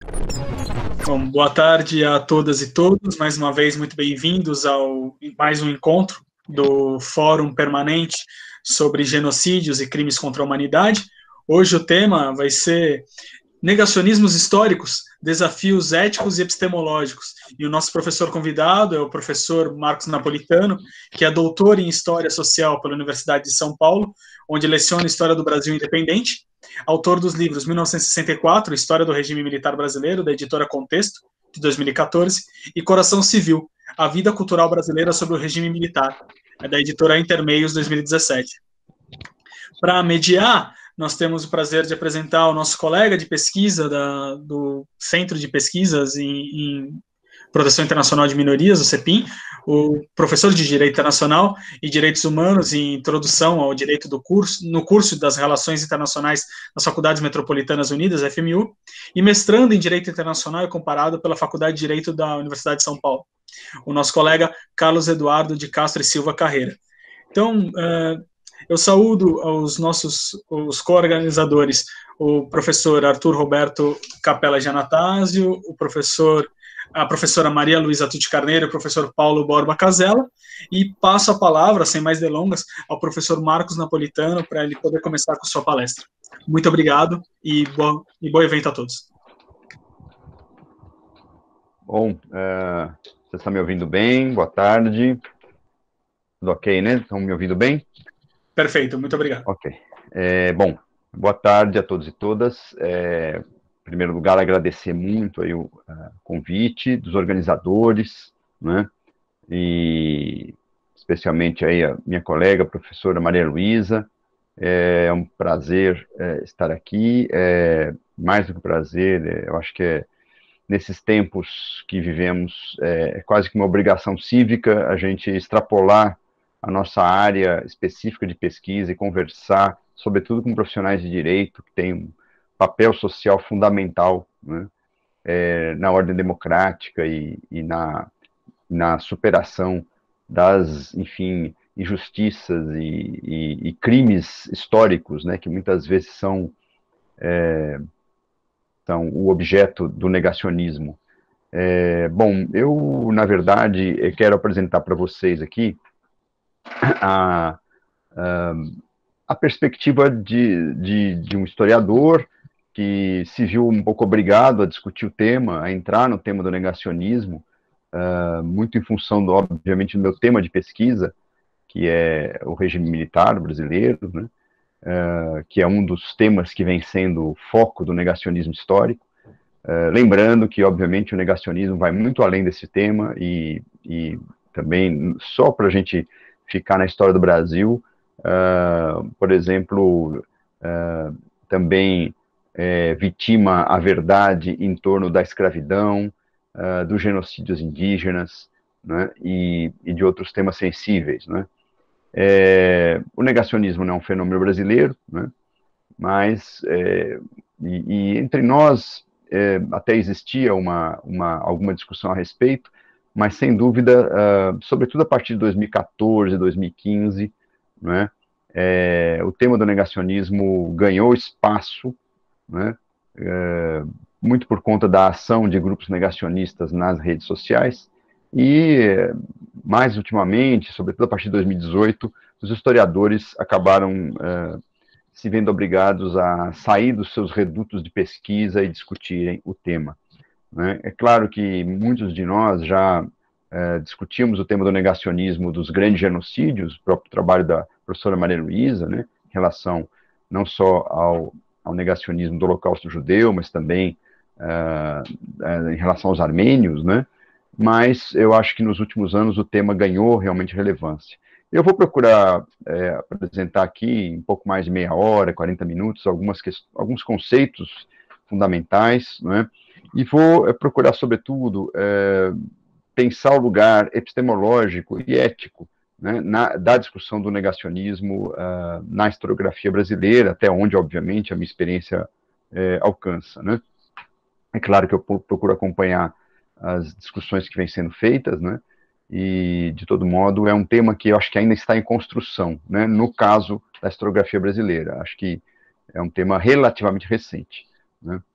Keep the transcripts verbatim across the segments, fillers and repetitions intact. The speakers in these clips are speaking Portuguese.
Bom, boa tarde a todas e todos, mais uma vez muito bem-vindos ao mais um encontro do Fórum Permanente sobre Genocídios e Crimes contra a Humanidade. Hoje o tema vai ser Negacionismos Históricos, Desafios Éticos e Epistemológicos. E o nosso professor convidado é o professor Marcos Napolitano, que é doutor em História Social pela Universidade de São Paulo, onde leciona História do Brasil Independente, autor dos livros mil novecentos e sessenta e quatro, História do Regime Militar Brasileiro, da editora Contexto, de dois mil e quatorze, e Coração Civil, A Vida Cultural Brasileira sob o Regime Militar, da editora Intermeios, dois mil e dezessete. Para mediar, nós temos o prazer de apresentar o nosso colega de pesquisa da, do Centro de Pesquisas em, em Proteção Internacional de Minorias, o CEPIM, o professor de Direito Internacional e Direitos Humanos em Introdução ao Direito do Curso, no curso das Relações Internacionais das Faculdades Metropolitanas Unidas, F M U, e mestrando em Direito Internacional e Comparado pela Faculdade de Direito da Universidade de São Paulo, o nosso colega Carlos Eduardo de Castro e Silva Carreira. Então, uh, eu saúdo aos nossos os co-organizadores, o professor Arthur Roberto Capella de Anastácio, o professor, a professora Maria Luísa Tucci Carneiro, o professor Paulo Borba Casella, e passo a palavra, sem mais delongas, ao professor Marcos Napolitano, para ele poder começar com sua palestra. Muito obrigado e bom, e bom evento a todos. Bom, uh, você está me ouvindo bem? Boa tarde. Tudo ok, né? Estão me ouvindo bem? Perfeito, muito obrigado. Ok. É, bom, boa tarde a todos e todas. É, em primeiro lugar, agradecer muito aí o uh, convite dos organizadores, né? E especialmente aí a minha colega, a professora Maria Luísa. É um prazer é, estar aqui. É, mais do que prazer, é, eu acho que é nesses tempos que vivemos, é quase que uma obrigação cívica a gente extrapolar a nossa área específica de pesquisa e conversar, sobretudo com profissionais de direito, que têm um papel social fundamental, né, é, na ordem democrática e, e na, na superação das, enfim, injustiças e, e, e crimes históricos, né, que muitas vezes são, é, são o objeto do negacionismo. É, bom, eu, na verdade, eu quero apresentar para vocês aqui a, a, a perspectiva de, de, de um historiador que se viu um pouco obrigado a discutir o tema, a entrar no tema do negacionismo, uh, muito em função, do, obviamente, do meu tema de pesquisa, que é o regime militar brasileiro, né, uh, que é um dos temas que vem sendo foco do negacionismo histórico. Uh, lembrando que, obviamente, o negacionismo vai muito além desse tema e, e também, só para a gente ficar na história do Brasil, uh, por exemplo, uh, também é, vitima a verdade em torno da escravidão, uh, dos genocídios indígenas, né, e, e de outros temas sensíveis, né. É, o negacionismo não é um fenômeno brasileiro, né, mas, é, e, e entre nós, É, até existia uma, uma, alguma discussão a respeito, mas sem dúvida, uh, sobretudo a partir de dois mil e quatorze, dois mil e quinze, né, é, o tema do negacionismo ganhou espaço, né, é, muito por conta da ação de grupos negacionistas nas redes sociais, e mais ultimamente, sobretudo a partir de dois mil e dezoito, os historiadores acabaram uh, se vendo obrigados a sair dos seus redutos de pesquisa e discutirem o tema, né? É claro que muitos de nós já é, discutimos o tema do negacionismo dos grandes genocídios, o próprio trabalho da professora Maria Luísa, né, em relação não só ao, ao negacionismo do Holocausto Judeu, mas também uh, em relação aos armênios, né? Mas eu acho que nos últimos anos o tema ganhou realmente relevância. Eu vou procurar é, apresentar aqui em um pouco mais de meia hora, quarenta minutos, algumas alguns conceitos fundamentais, né? E vou é, procurar, sobretudo, é, pensar o lugar epistemológico e ético, né, na, da discussão do negacionismo uh, na historiografia brasileira, até onde, obviamente, a minha experiência é, alcança, né? É claro que eu procuro acompanhar as discussões que vêm sendo feitas, né? E, de todo modo, é um tema que eu acho que ainda está em construção, né, no caso da historiografia brasileira. Acho que é um tema relativamente recente, né.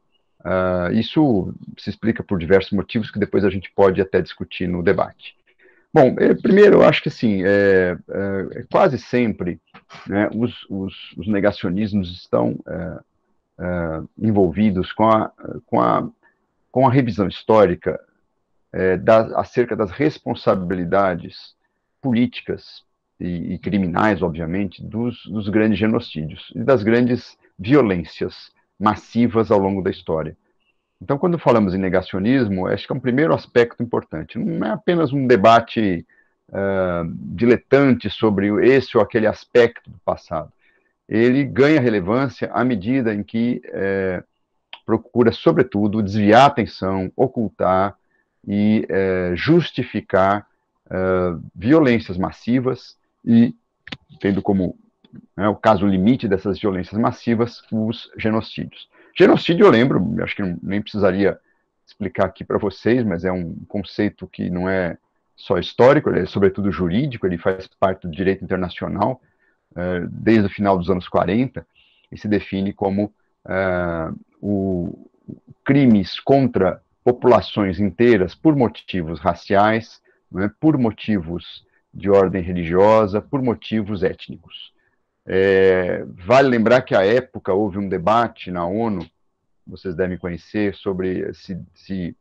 Uh, isso se explica por diversos motivos que depois a gente pode até discutir no debate. Bom, é, primeiro, eu acho que assim, é, é, quase sempre, né, os, os, os negacionismos estão é, é, envolvidos com a, com, a, com a revisão histórica é, da, acerca das responsabilidades políticas e, e criminais, obviamente, dos, dos grandes genocídios e das grandes violências massivas ao longo da história. Então, quando falamos em negacionismo, acho que é um primeiro aspecto importante. Não é apenas um debate uh, diletante sobre esse ou aquele aspecto do passado. Ele ganha relevância à medida em que eh, procura, sobretudo, desviar a atenção, ocultar e eh, justificar uh, violências massivas e, tendo como né, o caso limite dessas violências massivas, os genocídios. Genocídio, eu lembro, acho que nem precisaria explicar aqui para vocês, mas é um conceito que não é só histórico, ele é sobretudo jurídico, ele faz parte do direito internacional, uh, desde o final dos anos quarenta, e se define como uh, o, crimes contra populações inteiras por motivos raciais, né, por motivos de ordem religiosa, por motivos étnicos. É, vale lembrar que, à época, houve um debate na ONU, vocês devem conhecer, sobre se, se,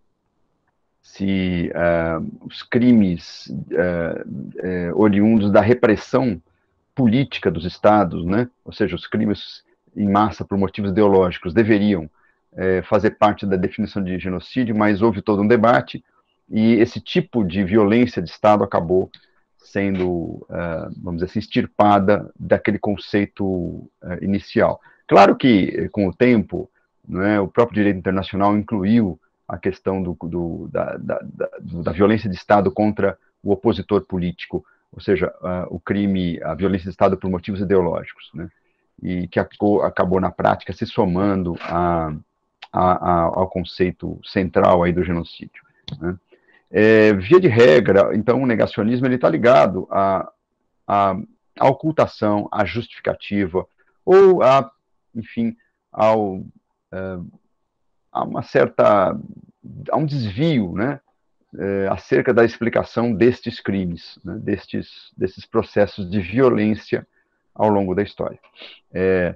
se uh, os crimes uh, uh, oriundos da repressão política dos estados, né, ou seja, os crimes em massa por motivos ideológicos, deveriam uh, fazer parte da definição de genocídio, mas houve todo um debate, e esse tipo de violência de Estado acabou sendo, uh, vamos dizer assim, extirpada daquele conceito uh, inicial. Claro que, com o tempo, né, o próprio direito internacional incluiu a questão do, do, da, da, da, da violência de Estado contra o opositor político, ou seja, uh, o crime, a violência de Estado por motivos ideológicos, né, e que acabou, acabou na prática se somando a, a, a, ao conceito central aí do genocídio, né. É, via de regra, então, o negacionismo está ligado à, à, à ocultação, à justificativa, ou, a, enfim, ao, uh, a uma certa, a um desvio, né, uh, acerca da explicação destes crimes, né, destes, desses processos de violência ao longo da história. É,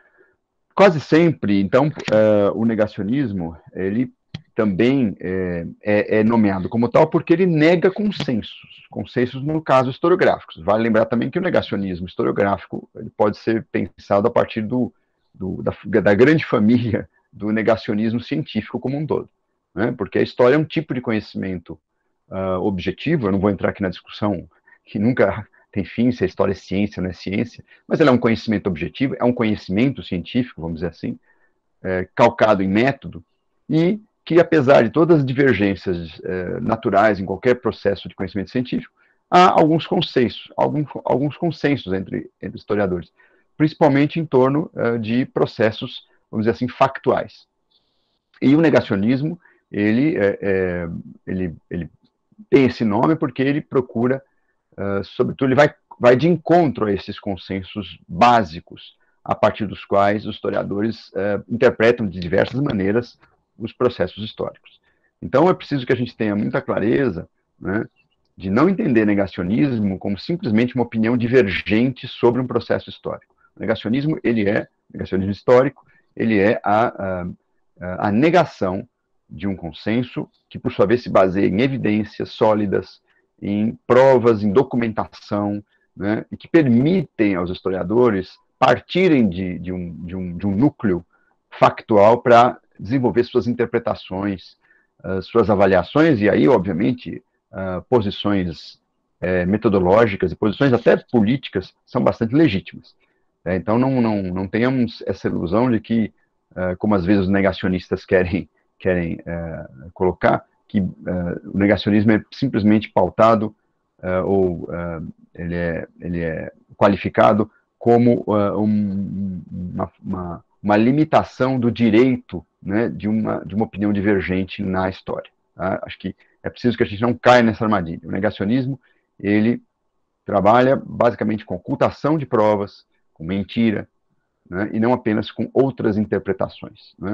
quase sempre, então, uh, o negacionismo, ele também é, é, é nomeado como tal porque ele nega consensos, consensos no caso historiográficos. Vale lembrar também que o negacionismo historiográfico ele pode ser pensado a partir do, do, da, da grande família do negacionismo científico como um todo, né? Porque a história é um tipo de conhecimento uh, objetivo, eu não vou entrar aqui na discussão que nunca tem fim se a história é ciência ou não é ciência, mas ela é um conhecimento objetivo, é um conhecimento científico, vamos dizer assim, é, calcado em método, e que, apesar de todas as divergências eh, naturais em qualquer processo de conhecimento científico, há alguns consensos, alguns, alguns consensos entre, entre historiadores, principalmente em torno uh, de processos, vamos dizer assim, factuais. E o negacionismo, ele, é, é, ele, ele tem esse nome porque ele procura, uh, sobretudo, ele vai, vai de encontro a esses consensos básicos, a partir dos quais os historiadores uh, interpretam de diversas maneiras os processos históricos. Então, é preciso que a gente tenha muita clareza, né, de não entender negacionismo como simplesmente uma opinião divergente sobre um processo histórico. O negacionismo, ele é, negacionismo histórico, ele é a, a, a negação de um consenso que, por sua vez, se baseia em evidências sólidas, em provas, em documentação, né, e que permitem aos historiadores partirem de, de, um, de, um, de um núcleo factual para desenvolver suas interpretações, uh, suas avaliações, e aí, obviamente, uh, posições uh, metodológicas e posições até políticas são bastante legítimas. É, então, não, não, não tenhamos essa ilusão de que, uh, como às vezes os negacionistas querem, querem uh, colocar, que uh, o negacionismo é simplesmente pautado uh, ou ele é, ele é qualificado como um, uma, uma uma limitação do direito, né, de, uma, de uma opinião divergente na história. Tá? Acho que é preciso que a gente não caia nessa armadilha. O negacionismo, ele trabalha basicamente com ocultação de provas, com mentira, né, e não apenas com outras interpretações. Né?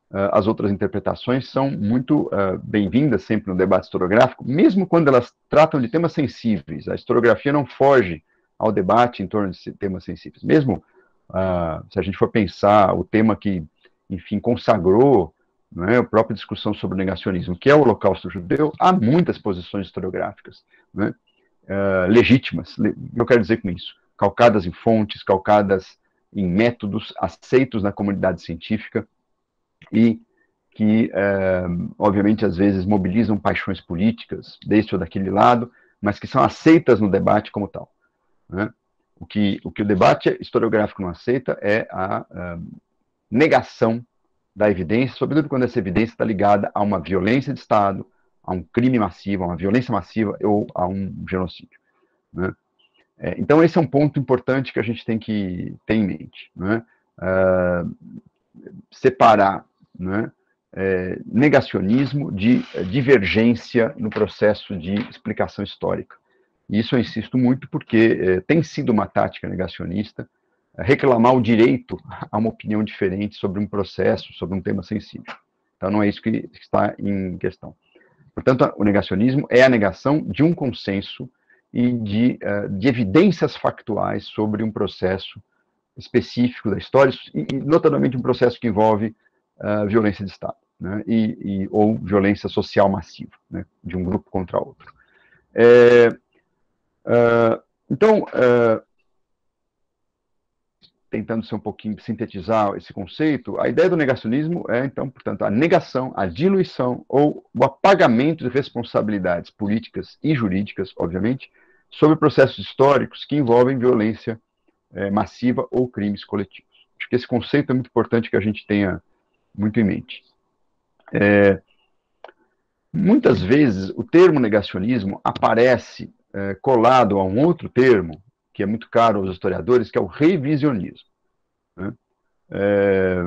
uh, as outras interpretações são muito uh, bem-vindas sempre no debate historiográfico, mesmo quando elas tratam de temas sensíveis. A historiografia não foge ao debate em torno de temas sensíveis. Mesmo uh, se a gente for pensar o tema que, enfim, consagrou, não é, a própria discussão sobre o negacionismo, que é o Holocausto Judeu, há muitas posições historiográficas, não é, uh, legítimas. Eu quero dizer com isso, calcadas em fontes, calcadas em métodos aceitos na comunidade científica e que, uh, obviamente, às vezes mobilizam paixões políticas deste ou daquele lado, mas que são aceitas no debate como tal. Né? O, que, o que o debate historiográfico não aceita é a uh, negação da evidência, sobretudo quando essa evidência está ligada a uma violência de Estado, a um crime massivo, a uma violência massiva ou a um genocídio. Né? É, então, esse é um ponto importante que a gente tem que ter em mente. Né? Uh, separar, né, é, negacionismo de divergência no processo de explicação histórica. E isso eu insisto muito porque é, tem sido uma tática negacionista reclamar o direito a uma opinião diferente sobre um processo, sobre um tema sensível. Então, não é isso que está em questão. Portanto, o negacionismo é a negação de um consenso e de, uh, de evidências factuais sobre um processo específico da história, e, notadamente um processo que envolve uh, violência de Estado, né, e, e, ou violência social massiva, né, de um grupo contra outro. É, uh, então, uh, tentando ser um pouquinho, sintetizar esse conceito, a ideia do negacionismo é, então, portanto, a negação, a diluição ou o apagamento de responsabilidades políticas e jurídicas, obviamente, sobre processos históricos que envolvem violência é, massiva ou crimes coletivos. Acho que esse conceito é muito importante que a gente tenha muito em mente. É, muitas vezes, o termo negacionismo aparece é, colado a um outro termo, que é muito caro aos historiadores, que é o revisionismo. Né? É,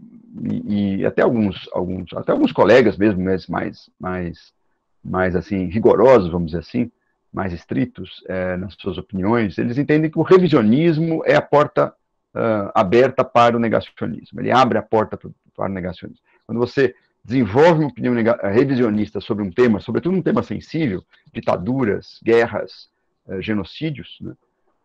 e, e até alguns, alguns, até alguns colegas mesmo, mais, mais, mais, mais assim, rigorosos, vamos dizer assim, mais estritos é, nas suas opiniões, eles entendem que o revisionismo é a porta uh, aberta para o negacionismo. Ele abre a porta para o negacionismo. Quando você desenvolve uma opinião revisionista sobre um tema, sobretudo um tema sensível, ditaduras, guerras, uh, genocídios, né,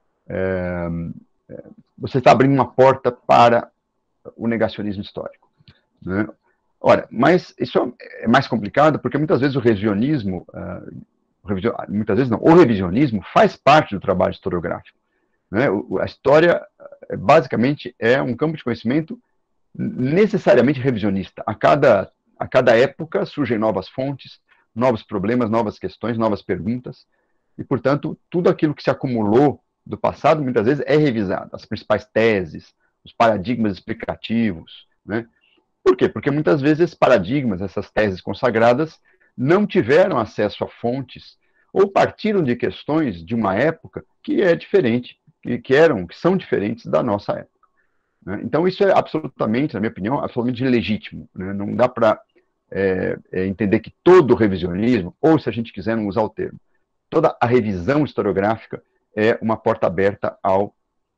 é, você está abrindo uma porta para o negacionismo histórico. Né? Ora, mas isso é mais complicado porque muitas vezes o revisionismo, uh, muitas vezes não, o revisionismo faz parte do trabalho historiográfico. Né? A história, basicamente, é um campo de conhecimento necessariamente revisionista. A cada, a cada época surgem novas fontes, novos problemas, novas questões, novas perguntas, e, portanto, tudo aquilo que se acumulou do passado, muitas vezes, é revisado. As principais teses, os paradigmas explicativos. Né? Por quê? Porque muitas vezes esses paradigmas, essas teses consagradas, não tiveram acesso a fontes ou partiram de questões de uma época que é diferente, que, que eram, que são diferentes da nossa época. Né? Então, isso é absolutamente, na minha opinião, absolutamente legítimo. Né? Não dá para é, é, entender que todo revisionismo, ou se a gente quiser não usar o termo, toda a revisão historiográfica é uma porta aberta ao,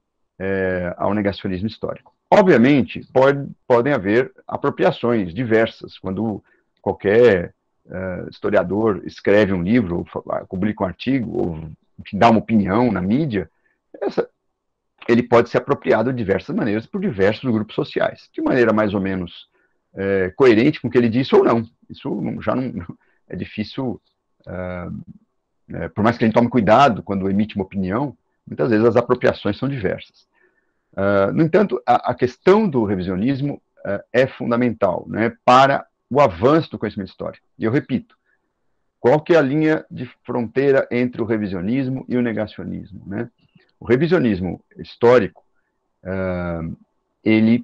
é, ao negacionismo histórico. Obviamente, pode, podem haver apropriações diversas, quando qualquer uh, historiador escreve um livro, ou publica um artigo, ou dá uma opinião na mídia, essa, ele pode ser apropriado de diversas maneiras por diversos grupos sociais, de maneira mais ou menos é, coerente com o que ele disse ou não. Isso não, já não é difícil, uh, é, por mais que a gente tome cuidado quando emite uma opinião, muitas vezes as apropriações são diversas. Uh, no entanto, a, a questão do revisionismo uh, é fundamental, né, para o avanço do conhecimento histórico. E eu repito, qual que é a linha de fronteira entre o revisionismo e o negacionismo? Né? O revisionismo histórico, uh, ele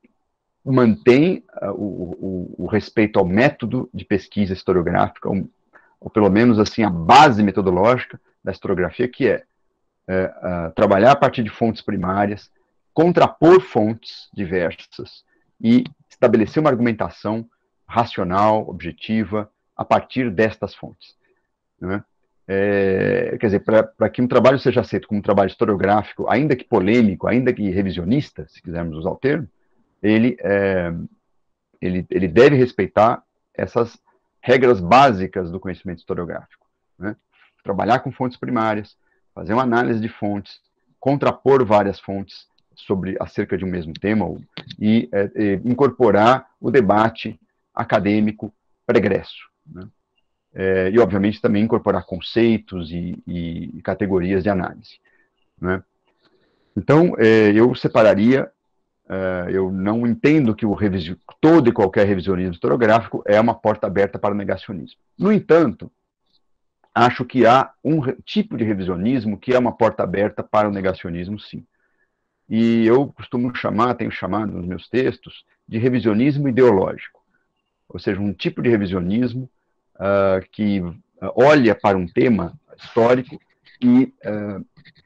mantém uh, o, o, o respeito ao método de pesquisa historiográfica, ou, ou pelo menos assim a base metodológica da historiografia, que é uh, uh, trabalhar a partir de fontes primárias, contrapor fontes diversas e estabelecer uma argumentação racional, objetiva, a partir destas fontes. Né? É, quer dizer, para que um trabalho seja aceito como um trabalho historiográfico, ainda que polêmico, ainda que revisionista, se quisermos usar o termo, ele é, ele, ele deve respeitar essas regras básicas do conhecimento historiográfico, né? Trabalhar com fontes primárias, fazer uma análise de fontes, contrapor várias fontes sobre acerca de um mesmo tema e, é, e incorporar o debate acadêmico pregresso, né? É, e, obviamente, também incorporar conceitos e, e categorias de análise, né? Então, é, eu separaria, é, eu não entendo que o revisio, todo e qualquer revisionismo historiográfico é uma porta aberta para o negacionismo. No entanto, acho que há um tipo de revisionismo que é uma porta aberta para o negacionismo, sim. E eu costumo chamar, tenho chamado nos meus textos, de revisionismo ideológico. Ou seja, um tipo de revisionismo uh, que olha para um tema histórico e uh,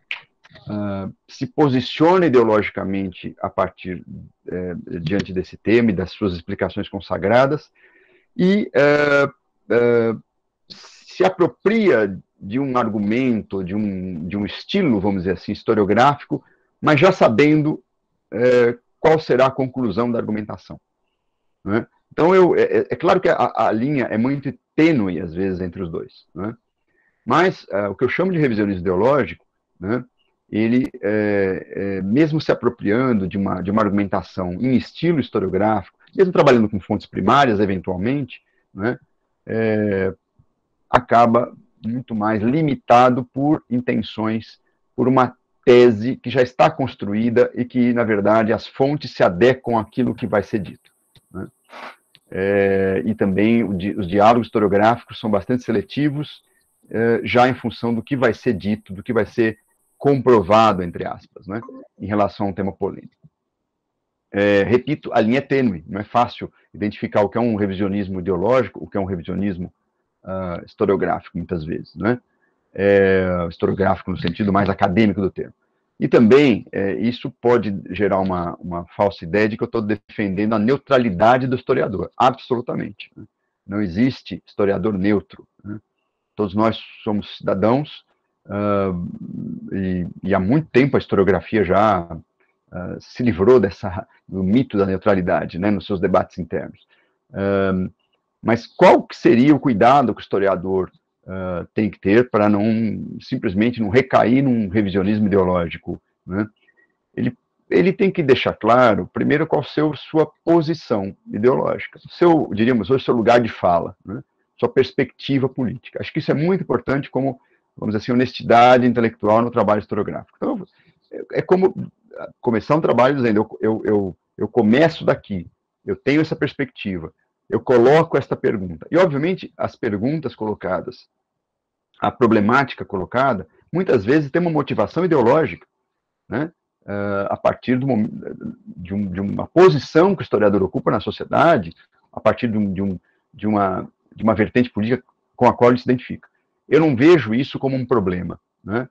uh, se posiciona ideologicamente a partir, uh, diante desse tema e das suas explicações consagradas, e uh, uh, se apropria de um argumento, de um, de um estilo, vamos dizer assim, historiográfico, mas já sabendo é, qual será a conclusão da argumentação, né? Então, eu, é, é claro que a, a linha é muito tênue, às vezes, entre os dois, né? Mas é, o que eu chamo de revisionismo ideológico, né, ele, é, é, mesmo se apropriando de uma, de uma argumentação em estilo historiográfico, mesmo trabalhando com fontes primárias, eventualmente, né, é, acaba muito mais limitado por intenções, por uma tese que já está construída e que, na verdade, as fontes se adequam àquilo que vai ser dito, né? É, e também o, os diálogos historiográficos são bastante seletivos, é, já em função do que vai ser dito, do que vai ser comprovado, entre aspas, né, em relação a um tema polêmico. É, repito, a linha é tênue, não é fácil identificar o que é um revisionismo ideológico, o que é um revisionismo Uh, historiográfico, muitas vezes, né? É, historiográfico no sentido mais acadêmico do termo. E também, é, isso pode gerar uma, uma falsa ideia de que eu estou defendendo a neutralidade do historiador. Absolutamente, né? Não existe historiador neutro, né? Todos nós somos cidadãos, uh, e, e há muito tempo a historiografia já uh, se livrou dessa, do mito da neutralidade, né, nos seus debates internos. Uh, Mas qual que seria o cuidado que o historiador uh, tem que ter para não simplesmente não recair num revisionismo ideológico, né? Ele, ele tem que deixar claro, primeiro, qual a sua posição ideológica, seu, diríamos, o seu lugar de fala, né? Sua perspectiva política. Acho que isso é muito importante como, vamos dizer assim, honestidade intelectual no trabalho historiográfico. Então, é como começar um trabalho dizendo, eu, eu, eu, eu começo daqui, eu tenho essa perspectiva, eu coloco esta pergunta. E, obviamente, as perguntas colocadas, a problemática colocada, muitas vezes tem uma motivação ideológica, né? Uh, a partir do, de, um, de uma posição que o historiador ocupa na sociedade, a partir de, um, de, um, de, uma, de uma vertente política com a qual ele se identifica. Eu não vejo isso como um problema, né?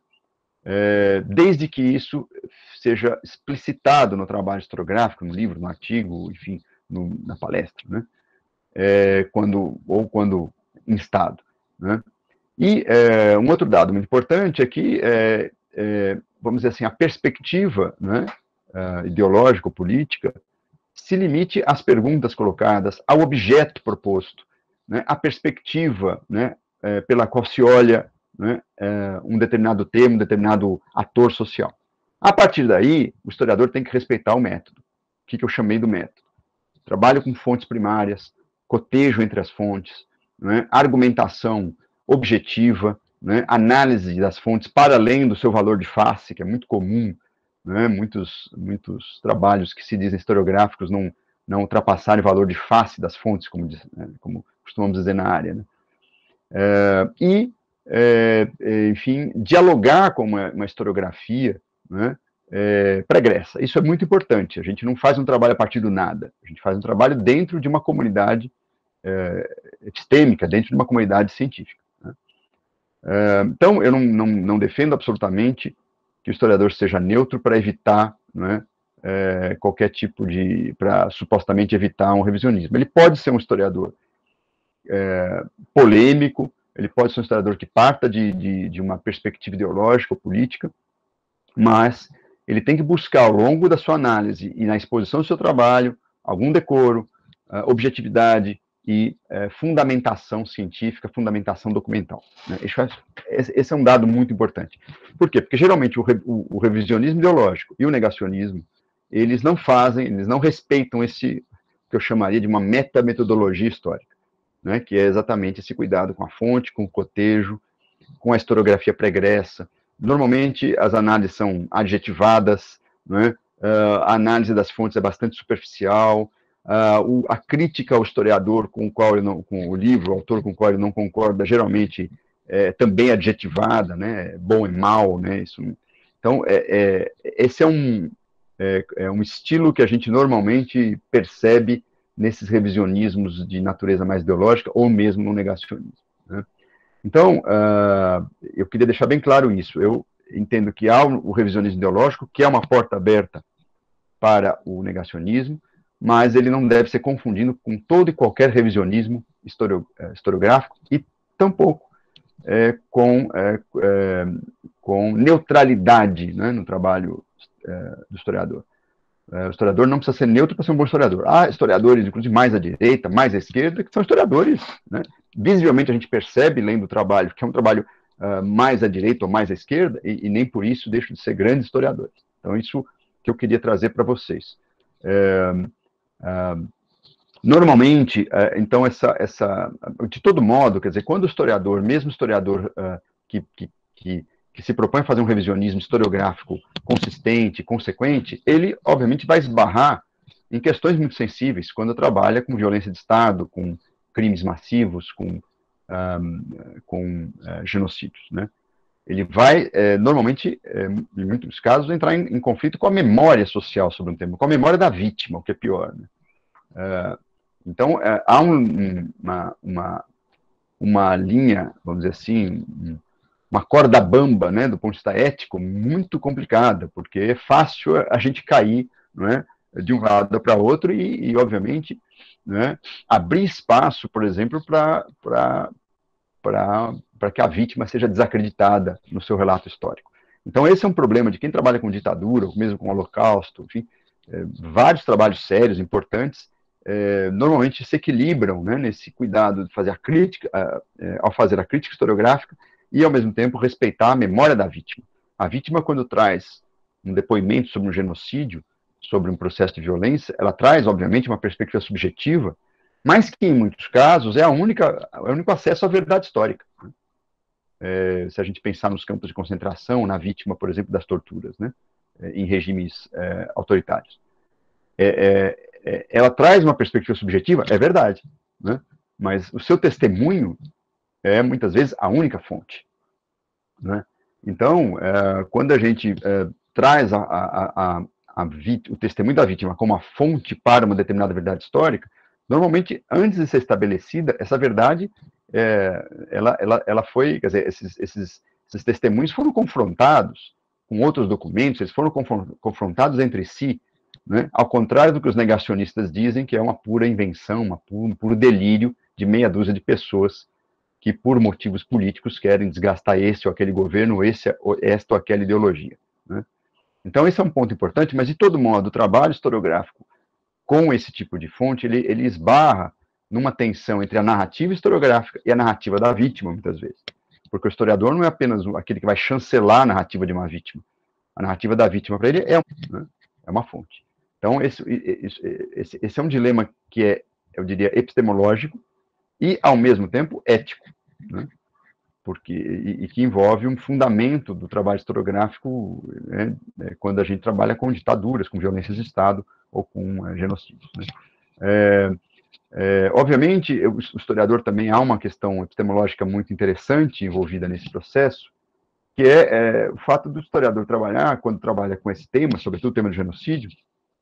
É, desde que isso seja explicitado no trabalho historiográfico, no livro, no artigo, enfim, no, na palestra, né? É, quando, ou quando instado, né? E é, um outro dado muito importante é que, é, é, vamos dizer assim, a perspectiva, né, ideológico-política se limite às perguntas colocadas, ao objeto proposto, né, à perspectiva, né, é, pela qual se olha, né, é, um determinado tema, um determinado ator social. A partir daí, o historiador tem que respeitar o método. O que, que eu chamei do método? Trabalho com fontes primárias, cotejo entre as fontes, né, argumentação objetiva, né, análise das fontes para além do seu valor de face, que é muito comum, né, muitos, muitos trabalhos que se dizem historiográficos não, não ultrapassarem o valor de face das fontes, como, né, como costumamos dizer na área, né. É, e, é, enfim, dialogar com uma, uma historiografia, né, É, pregressa. Isso é muito importante. A gente não faz um trabalho a partir do nada. A gente faz um trabalho dentro de uma comunidade é, epistêmica, dentro de uma comunidade científica, né? É, então, eu não, não, não defendo absolutamente que o historiador seja neutro para evitar, né, é, qualquer tipo de... para supostamente evitar um revisionismo. Ele pode ser um historiador é, polêmico, ele pode ser um historiador que parta de, de, de uma perspectiva ideológica ou política, mas ele tem que buscar, ao longo da sua análise e na exposição do seu trabalho, algum decoro, uh, objetividade e uh, fundamentação científica, fundamentação documental. Né? Esse é um dado muito importante. Por quê? Porque geralmente o, re, o, o revisionismo ideológico e o negacionismo, eles não fazem, eles não respeitam esse, que eu chamaria de uma metametodologia histórica, né? Que é exatamente esse cuidado com a fonte, com o cotejo, com a historiografia pregressa. Normalmente as análises são adjetivadas, né? Uh, a análise das fontes é bastante superficial, uh, o, a crítica ao historiador com o qual ele não, com o livro, o autor com o qual ele não concorda, geralmente é também adjetivada, né? Bom e mal, né? Isso, então, é, é, esse é um, é, é um estilo que a gente normalmente percebe nesses revisionismos de natureza mais ideológica ou mesmo no negacionismo, né? Então, uh, eu queria deixar bem claro isso. Eu entendo que há o revisionismo ideológico, que é uma porta aberta para o negacionismo, mas ele não deve ser confundido com todo e qualquer revisionismo histori historiográfico e tampouco é, com, é, é, com neutralidade, né, no trabalho é, do historiador. É, o historiador não precisa ser neutro para ser um bom historiador. Há historiadores, inclusive, mais à direita, mais à esquerda, que são historiadores, né? Visivelmente a gente percebe, lendo o trabalho, que é um trabalho uh, mais à direita ou mais à esquerda, e, e nem por isso deixam de ser grandes historiadores. Então, isso que eu queria trazer para vocês. É, uh, normalmente, uh, então, essa, essa, de todo modo, quer dizer, quando o historiador, mesmo historiador uh, que, que, que que se propõe a fazer um revisionismo historiográfico consistente, consequente, ele, obviamente, vai esbarrar em questões muito sensíveis quando trabalha com violência de Estado, com crimes massivos, com, um, com uh, genocídios, né? Ele vai, eh, normalmente, eh, em muitos casos, entrar em, em conflito com a memória social sobre um tema, com a memória da vítima, o que é pior, né? Uh, então, uh, há um, uma, uma, uma linha, vamos dizer assim, um, uma corda bamba, né, do ponto de vista ético, muito complicada, porque é fácil a gente cair, não é, de um lado para outro e, e, obviamente, né, abrir espaço, por exemplo, para que a vítima seja desacreditada no seu relato histórico. Então, esse é um problema de quem trabalha com ditadura, ou mesmo com o Holocausto, enfim, é, vários trabalhos sérios, importantes, é, normalmente se equilibram, né, nesse cuidado de fazer a crítica, é, ao fazer a crítica historiográfica, e, ao mesmo tempo, respeitar a memória da vítima. A vítima, quando traz um depoimento sobre um genocídio, sobre um processo de violência, ela traz, obviamente, uma perspectiva subjetiva, mas que, em muitos casos, é, a única, é o único acesso à verdade histórica. É, se a gente pensar nos campos de concentração, na vítima, por exemplo, das torturas, né, em regimes é, autoritários. É, é, ela traz uma perspectiva subjetiva, é verdade, né, mas o seu testemunho é, muitas vezes, a única fonte, né? Então, é, quando a gente é, traz a, a, a, a o testemunho da vítima como a fonte para uma determinada verdade histórica, normalmente, antes de ser estabelecida, essa verdade, é, ela, ela, ela foi, quer dizer, esses, esses, esses testemunhos foram confrontados com outros documentos, eles foram confrontados entre si, né? Ao contrário do que os negacionistas dizem, que é uma pura invenção, uma pura, um puro delírio de meia dúzia de pessoas que, por motivos políticos, querem desgastar esse ou aquele governo, esse, esta ou aquela ideologia, né? Então, esse é um ponto importante, mas, de todo modo, o trabalho historiográfico com esse tipo de fonte, ele, ele esbarra numa tensão entre a narrativa historiográfica e a narrativa da vítima, muitas vezes. Porque o historiador não é apenas aquele que vai chancelar a narrativa de uma vítima. A narrativa da vítima, para ele, é, né, é uma fonte. Então, esse, esse, esse é um dilema que é, eu diria, epistemológico, e, ao mesmo tempo, ético, né? Porque, e, e que envolve um fundamento do trabalho historiográfico, né, quando a gente trabalha com ditaduras, com violências de Estado ou com é, genocídios, né? É, é, obviamente, o historiador também há uma questão epistemológica muito interessante envolvida nesse processo, que é, é o fato do historiador trabalhar, quando trabalha com esse tema, sobretudo o tema do genocídio,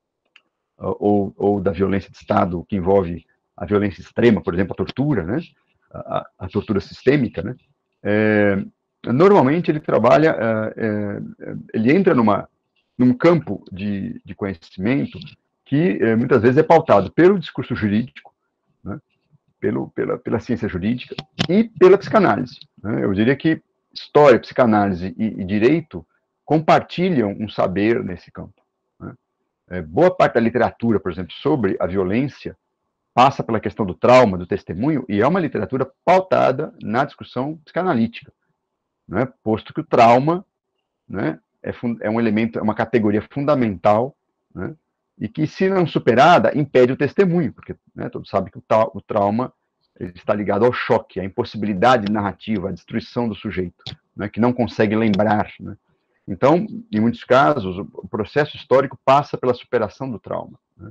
ou, ou da violência de Estado, que envolve a violência extrema, por exemplo, a tortura, né? A, a tortura sistêmica, né? É, normalmente ele trabalha, é, ele entra numa, num campo de, de conhecimento que é, muitas vezes é pautado pelo discurso jurídico, né? Pelo, pela, pela ciência jurídica e pela psicanálise, né? Eu diria que história, psicanálise e, e direito compartilham um saber nesse campo, né? É, boa parte da literatura, por exemplo, sobre a violência passa pela questão do trauma, do testemunho, e é uma literatura pautada na discussão psicanalítica, né? Posto que o trauma, né, é, é um elemento, é uma categoria fundamental, né, e que, se não superada, impede o testemunho, porque, né, todos sabem que o, ta o trauma ele está ligado ao choque, à impossibilidade narrativa, à destruição do sujeito, né, que não consegue lembrar, né? Então, em muitos casos, o processo histórico passa pela superação do trauma, né?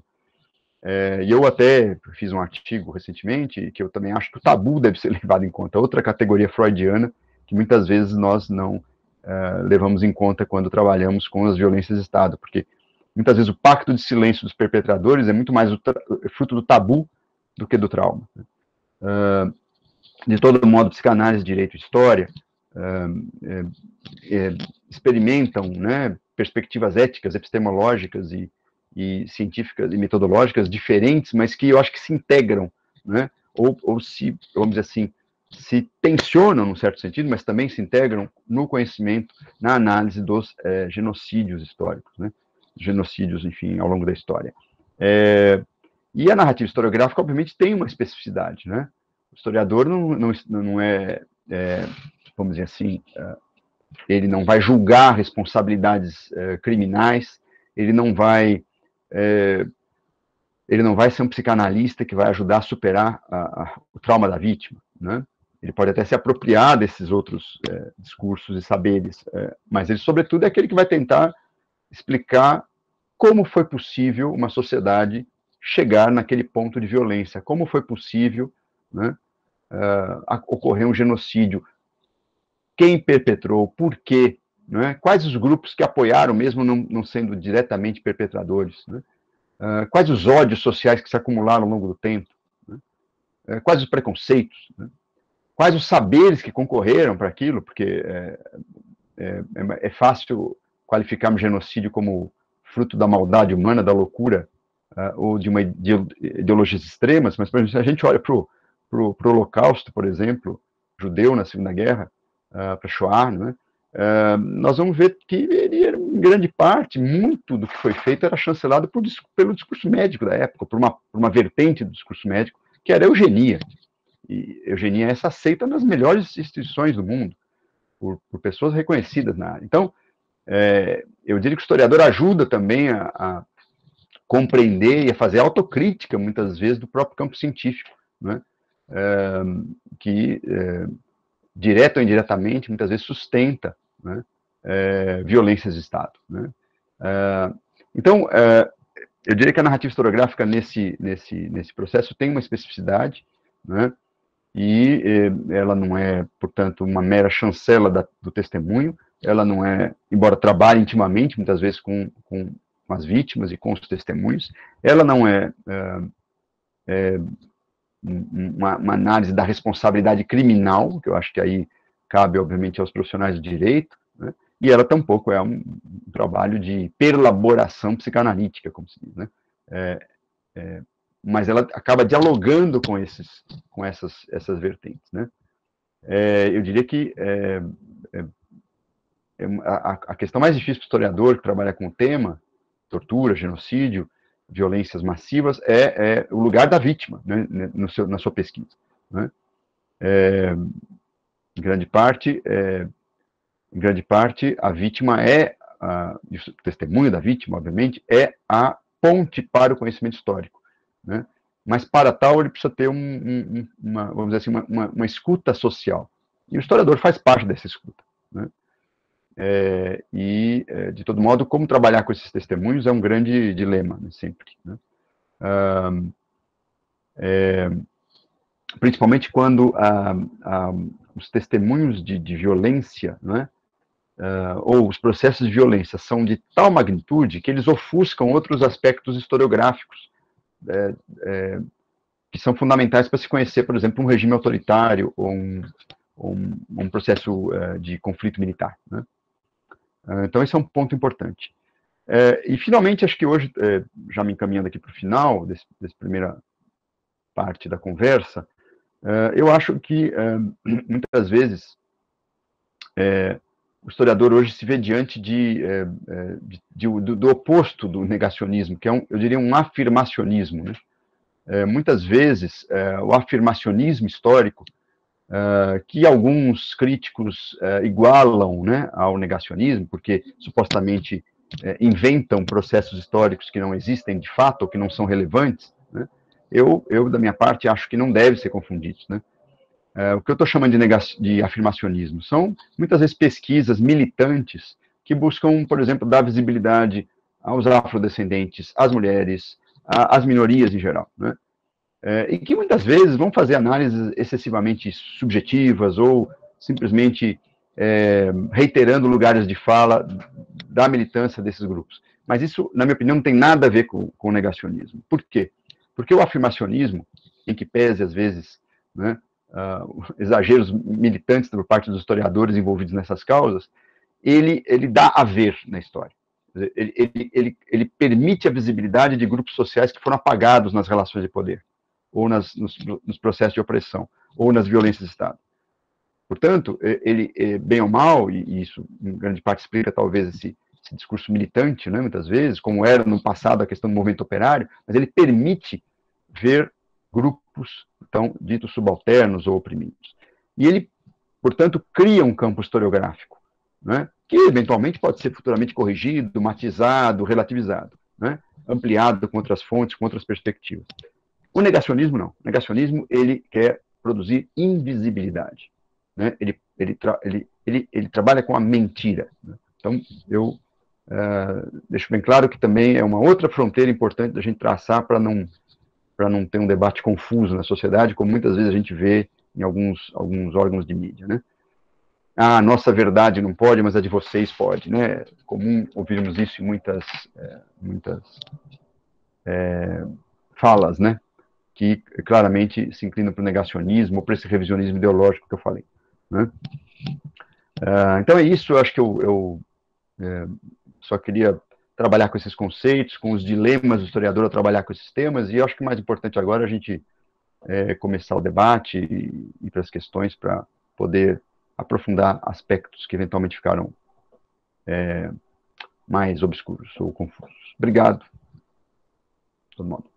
É, e eu até fiz um artigo recentemente, que eu também acho que o tabu deve ser levado em conta, outra categoria freudiana, que muitas vezes nós não uh, levamos em conta quando trabalhamos com as violências de Estado, porque muitas vezes o pacto de silêncio dos perpetradores é muito mais o fruto do tabu do que do trauma. Uh, de todo modo, psicanálise, direito e história uh, é, é, experimentam, né, perspectivas éticas, epistemológicas e, e científicas e metodológicas diferentes, mas que eu acho que se integram, né, ou, ou se, vamos dizer assim, se tensionam, num certo sentido, mas também se integram no conhecimento, na análise dos é, genocídios históricos, né, genocídios, enfim, ao longo da história. É, e a narrativa historiográfica, obviamente, tem uma especificidade, né? O historiador não, não, não é, é, vamos dizer assim, ele não vai julgar responsabilidades é, criminais, ele não vai, é, ele não vai ser um psicanalista que vai ajudar a superar a, a, o trauma da vítima, né? Ele pode até se apropriar desses outros é, discursos e saberes, é, mas ele, sobretudo, é aquele que vai tentar explicar como foi possível uma sociedade chegar naquele ponto de violência, como foi possível, né, uh, ocorrer um genocídio, quem perpetrou, por quê, né, quais os grupos que apoiaram, mesmo não, não sendo diretamente perpetradores, né, uh, quais os ódios sociais que se acumularam ao longo do tempo, né, uh, quais os preconceitos, né, quais os saberes que concorreram para aquilo, porque é, é, é fácil qualificar um genocídio como fruto da maldade humana, da loucura, uh, ou de uma ideologias extremas, mas, por exemplo, se a gente olha para o Holocausto, por exemplo, judeu na Segunda Guerra, uh, para Shoah, né, uh, nós vamos ver que ele era, em grande parte, muito do que foi feito era chancelado por, pelo discurso médico da época, por uma, por uma vertente do discurso médico, que era a eugenia. E eugenia é essa aceita nas melhores instituições do mundo, por, por pessoas reconhecidas na área. Então, é, eu diria que o historiador ajuda também a, a compreender e a fazer autocrítica, muitas vezes, do próprio campo científico, né? É, que, é, direto ou indiretamente, muitas vezes sustenta, né, é, violências de Estado, né? É, então, é, eu diria que a narrativa historiográfica nesse, nesse, nesse processo tem uma especificidade, né? E ela não é, portanto, uma mera chancela da, do testemunho, ela não é, embora trabalhe intimamente, muitas vezes, com, com as vítimas e com os testemunhos, ela não é, é, é uma, uma análise da responsabilidade criminal, que eu acho que aí cabe, obviamente, aos profissionais de direito, né? E ela tampouco é um, um trabalho de perlaboração psicanalítica, como se diz, né? É, é, mas ela acaba dialogando com, esses, com essas, essas vertentes, né? É, eu diria que é, é, a, a questão mais difícil para o historiador que trabalha com o tema, tortura, genocídio, violências massivas, é, é o lugar da vítima, né, no seu, na sua pesquisa, né? É, em grande parte, é, em grande parte, a vítima é, a, o testemunho da vítima, obviamente, é a ponte para o conhecimento histórico, né? Mas para tal ele precisa ter um, um, uma, vamos dizer assim, uma, uma, uma escuta social. E o historiador faz parte dessa escuta, né? É, e, é, de todo modo, como trabalhar com esses testemunhos é um grande dilema, né, sempre, né? Ah, é, principalmente quando ah, ah, os testemunhos de, de violência, né, ah, ou os processos de violência são de tal magnitude que eles ofuscam outros aspectos historiográficos, é, é, que são fundamentais para se conhecer, por exemplo, um regime autoritário ou um, um, um processo uh, de conflito militar, né? Uh, então, esse é um ponto importante. Uh, e, finalmente, acho que hoje, uh, já me encaminhando aqui para o final desse, dessa primeira parte da conversa, uh, eu acho que, muitas vezes, o historiador hoje se vê diante de, de, de, do, do oposto do negacionismo, que é, um, eu diria, um afirmacionismo, né? é, muitas vezes, é, o afirmacionismo histórico, é, que alguns críticos é, igualam, né, ao negacionismo, porque supostamente é, inventam processos históricos que não existem de fato, ou que não são relevantes, né, eu, eu, da minha parte, acho que não deve ser confundido, né. É, o que eu estou chamando de, de afirmacionismo são, muitas vezes, pesquisas militantes que buscam, por exemplo, dar visibilidade aos afrodescendentes, às mulheres, às minorias em geral, né? É, e que muitas vezes vão fazer análises excessivamente subjetivas ou simplesmente é, reiterando lugares de fala da militância desses grupos. Mas isso, na minha opinião, não tem nada a ver com, com o negacionismo. Por quê? Porque o afirmacionismo, em que pese, às vezes, né, uh, exageros militantes por parte dos historiadores envolvidos nessas causas, ele, ele dá a ver na história. Ele, ele, ele, ele permite a visibilidade de grupos sociais que foram apagados nas relações de poder, ou nas, nos, nos processos de opressão, ou nas violências de Estado. Portanto, ele, bem ou mal, e isso em grande parte explica talvez esse, esse discurso militante, né, muitas vezes, como era no passado a questão do movimento operário, mas ele permite ver grupos, então, ditos subalternos ou oprimidos. E ele, portanto, cria um campo historiográfico, né, que eventualmente pode ser futuramente corrigido, matizado, relativizado, né, ampliado com outras fontes, com outras perspectivas. O negacionismo, não. O negacionismo, ele quer produzir invisibilidade, né, ele, ele, tra ele, ele, ele trabalha com a mentira, né? Então, eu uh, deixo bem claro que também é uma outra fronteira importante da gente traçar para não, para não ter um debate confuso na sociedade, como muitas vezes a gente vê em alguns, alguns órgãos de mídia, né? Ah, a nossa verdade não pode, mas a de vocês pode, né? É comum ouvirmos isso em muitas, é, muitas é, falas, né? Que claramente se inclinam para o negacionismo, ou para esse revisionismo ideológico que eu falei, né? Ah, então é isso, eu acho que eu, eu é, só queria trabalhar com esses conceitos, com os dilemas do historiador a trabalhar com esses temas, e eu acho que o mais importante agora é a gente é, começar o debate e ir para as questões para poder aprofundar aspectos que eventualmente ficaram é, mais obscuros ou confusos. Obrigado, todo mundo.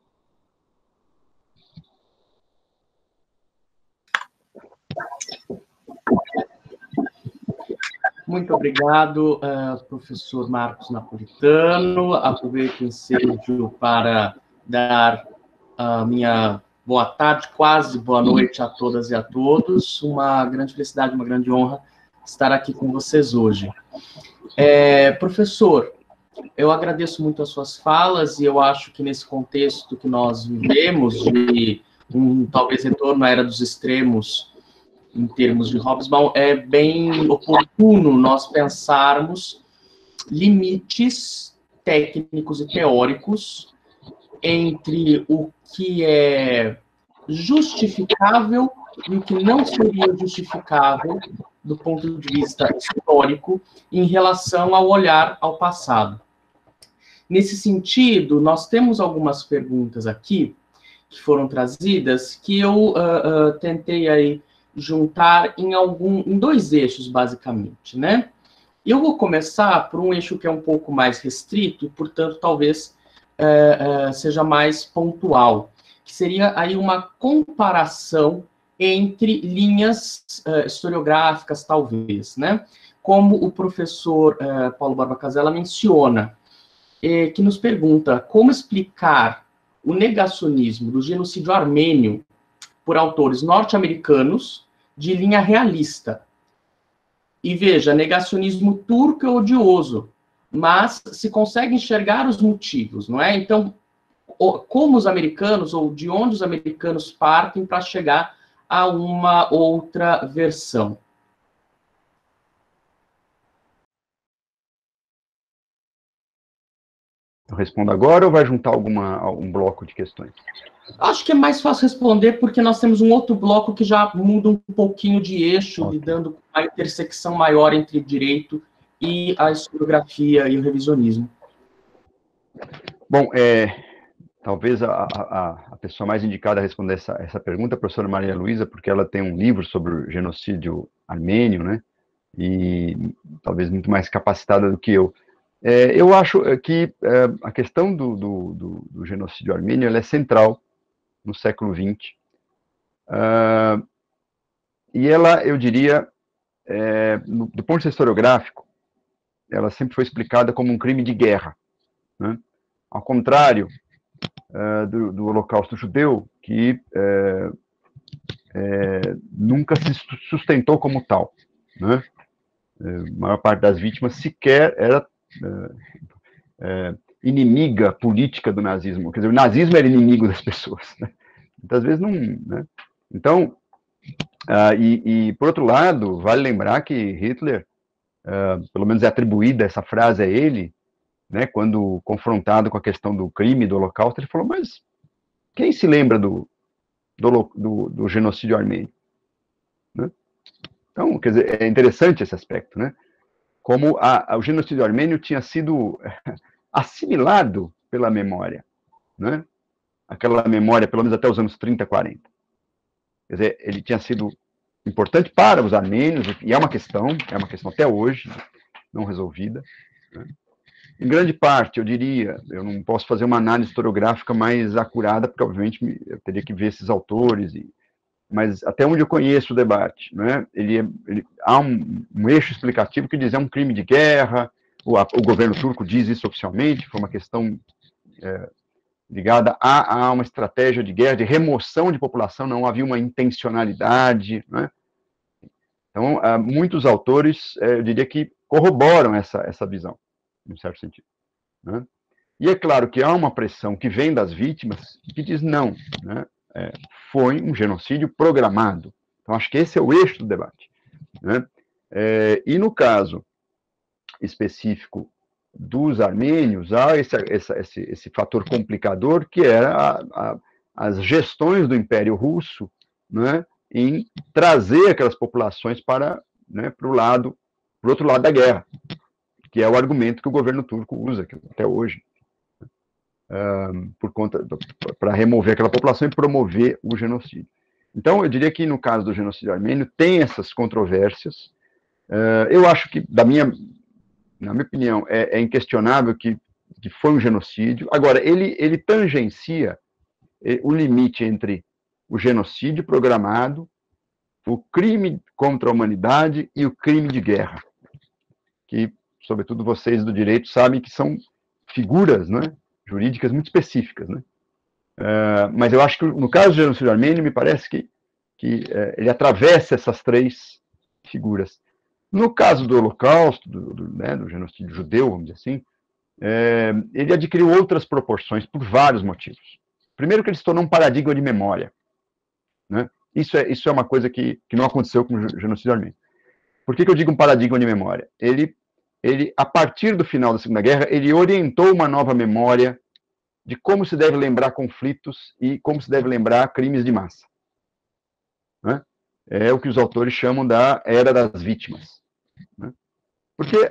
Muito obrigado, uh, professor Marcos Napolitano. Aproveito o ensejo para dar a minha boa tarde, quase boa noite a todas e a todos. Uma grande felicidade, uma grande honra estar aqui com vocês hoje. É, professor, eu agradeço muito as suas falas e eu acho que nesse contexto que nós vivemos, de um talvez retorno à era dos extremos, em termos de Hobsbawm, é bem oportuno nós pensarmos limites técnicos e teóricos entre o que é justificável e o que não seria justificável do ponto de vista histórico em relação ao olhar ao passado. Nesse sentido, nós temos algumas perguntas aqui que foram trazidas que eu uh, uh, tentei aí juntar em algum, em dois eixos, basicamente, né? Eu vou começar por um eixo que é um pouco mais restrito, portanto, talvez é, é, seja mais pontual, que seria aí uma comparação entre linhas é, historiográficas, talvez, né? Como o professor é, Paulo Barba Casella menciona, é, que nos pergunta como explicar o negacionismo do genocídio armênio por autores norte-americanos de linha realista. E veja, negacionismo turco é odioso, mas se consegue enxergar os motivos, não é? Então, como os americanos, ou de onde os americanos partem para chegar a uma outra versão? Eu respondo agora ou vai juntar alguma, um bloco de questões? Acho que é mais fácil responder, porque nós temos um outro bloco que já muda um pouquinho de eixo, okay, lidando com a intersecção maior entre o direito e a historiografia e o revisionismo. Bom, é, talvez a, a, a pessoa mais indicada a responder essa, essa pergunta é a professora Maria Luísa, porque ela tem um livro sobre o genocídio armênio, né, e talvez muito mais capacitada do que eu. É, eu acho que é, a questão do, do, do, do genocídio armênio ela é central no século vinte. Uh, e ela, eu diria, é, no, do ponto de vista historiográfico, ela sempre foi explicada como um crime de guerra, né? Ao contrário uh, do, do Holocausto Judeu, que é, é, nunca se sustentou como tal, né? A maior parte das vítimas sequer era é, é, inimiga política do nazismo. Quer dizer, o nazismo era inimigo das pessoas, né? Muitas vezes não... Né? Então, uh, e, e, por outro lado, vale lembrar que Hitler, uh, pelo menos é atribuída essa frase a ele, né, quando confrontado com a questão do crime, do Holocausto, ele falou, mas quem se lembra do, do, do, do genocídio armênio? Né? Então, quer dizer, é interessante esse aspecto, né? Como a, a, o genocídio armênio tinha sido assimilado pela memória, né? Aquela memória, pelo menos até os anos trinta, quarenta. Quer dizer, ele tinha sido importante para os armênios, e é uma questão, é uma questão até hoje, não resolvida, né? Em grande parte, eu diria, eu não posso fazer uma análise historiográfica mais acurada, porque, obviamente, eu teria que ver esses autores, e, mas até onde eu conheço o debate, né, ele, ele, há um, um eixo explicativo que diz que é um crime de guerra, o, a, o governo turco diz isso oficialmente, foi uma questão é, ligada a, a uma estratégia de guerra, de remoção de população, não havia uma intencionalidade, né? Então, há muitos autores, eu diria que corroboram essa, essa visão, em certo sentido, né? E é claro que há uma pressão que vem das vítimas que diz não, né? É, foi um genocídio programado. Então, acho que esse é o eixo do debate, né? É, e no caso específico dos armênios, há esse, esse, esse, esse fator complicador que é a, a, as gestões do Império Russo, né, em trazer aquelas populações para, né, para o lado, para o outro lado da guerra, que é o argumento que o governo turco usa até hoje, um, por conta para remover aquela população e promover o genocídio. Então, eu diria que no caso do genocídio armênio tem essas controvérsias. Uh, eu acho que, da minha, na minha opinião, é, é inquestionável que, que foi um genocídio. Agora, ele, ele tangencia o limite entre o genocídio programado, o crime contra a humanidade e o crime de guerra, que, sobretudo, vocês do direito sabem que são figuras, né, jurídicas muito específicas, né? Uh, mas eu acho que, no caso do genocídio armênio, me parece que, que uh, ele atravessa essas três figuras. No caso do Holocausto, do, do, né, do genocídio judeu, vamos dizer assim, é, ele adquiriu outras proporções por vários motivos. Primeiro que ele se tornou um paradigma de memória, né? Isso é, isso é uma coisa que, que não aconteceu com o genocídio armênio. Por que, que eu digo um paradigma de memória? Ele, ele, a partir do final da Segunda Guerra, ele orientou uma nova memória de como se deve lembrar conflitos e como se deve lembrar crimes de massa, né? É o que os autores chamam da Era das Vítimas, né? Porque,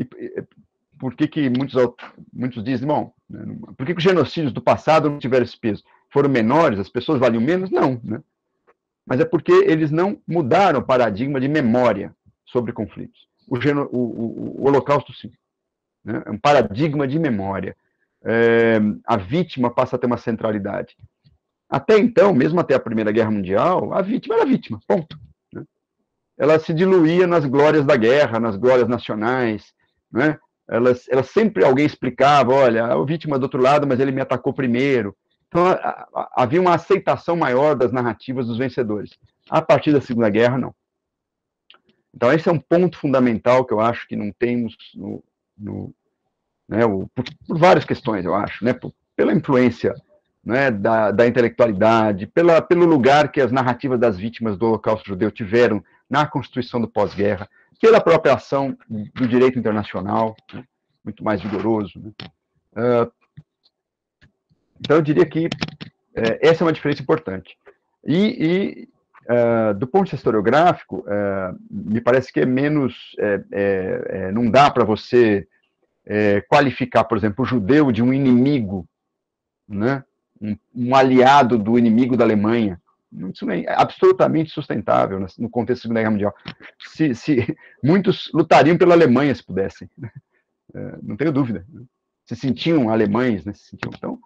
por que, que muitos, muitos dizem, bom, por que, que os genocídios do passado não tiveram esse peso? Foram menores, as pessoas valiam menos? Não, né? Mas é porque eles não mudaram o paradigma de memória sobre conflitos. O, geno, o, o, o Holocausto, sim, né? É um paradigma de memória. É, a vítima passa a ter uma centralidade. Até então, mesmo até a Primeira Guerra Mundial, a vítima era vítima, ponto, né? Ela se diluía nas glórias da guerra, nas glórias nacionais, né? Ela, ela sempre alguém explicava, olha, a vítima do outro lado, mas ele me atacou primeiro. Então, a, a, havia uma aceitação maior das narrativas dos vencedores. A partir da Segunda Guerra, não. Então, esse é um ponto fundamental que eu acho que não temos no... no né, o, por, por várias questões, eu acho, né, por, pela influência, né, da, da intelectualidade, pela, pelo lugar que as narrativas das vítimas do Holocausto Judeu tiveram na constituição do pós-guerra, pela própria ação do direito internacional, né, muito mais vigoroso, né. Uh, então, eu diria que uh, essa é uma diferença importante. E, e uh, do ponto de vista historiográfico, uh, me parece que é menos, é, é, é, não dá para você É, qualificar, por exemplo, o judeu de um inimigo, né? um, um aliado do inimigo da Alemanha. Isso é absolutamente sustentável no contexto da Segunda Guerra Mundial. Se, se, muitos lutariam pela Alemanha, se pudessem. É, não tenho dúvida. Né? Se sentiam alemães, né? Se sentiam, então,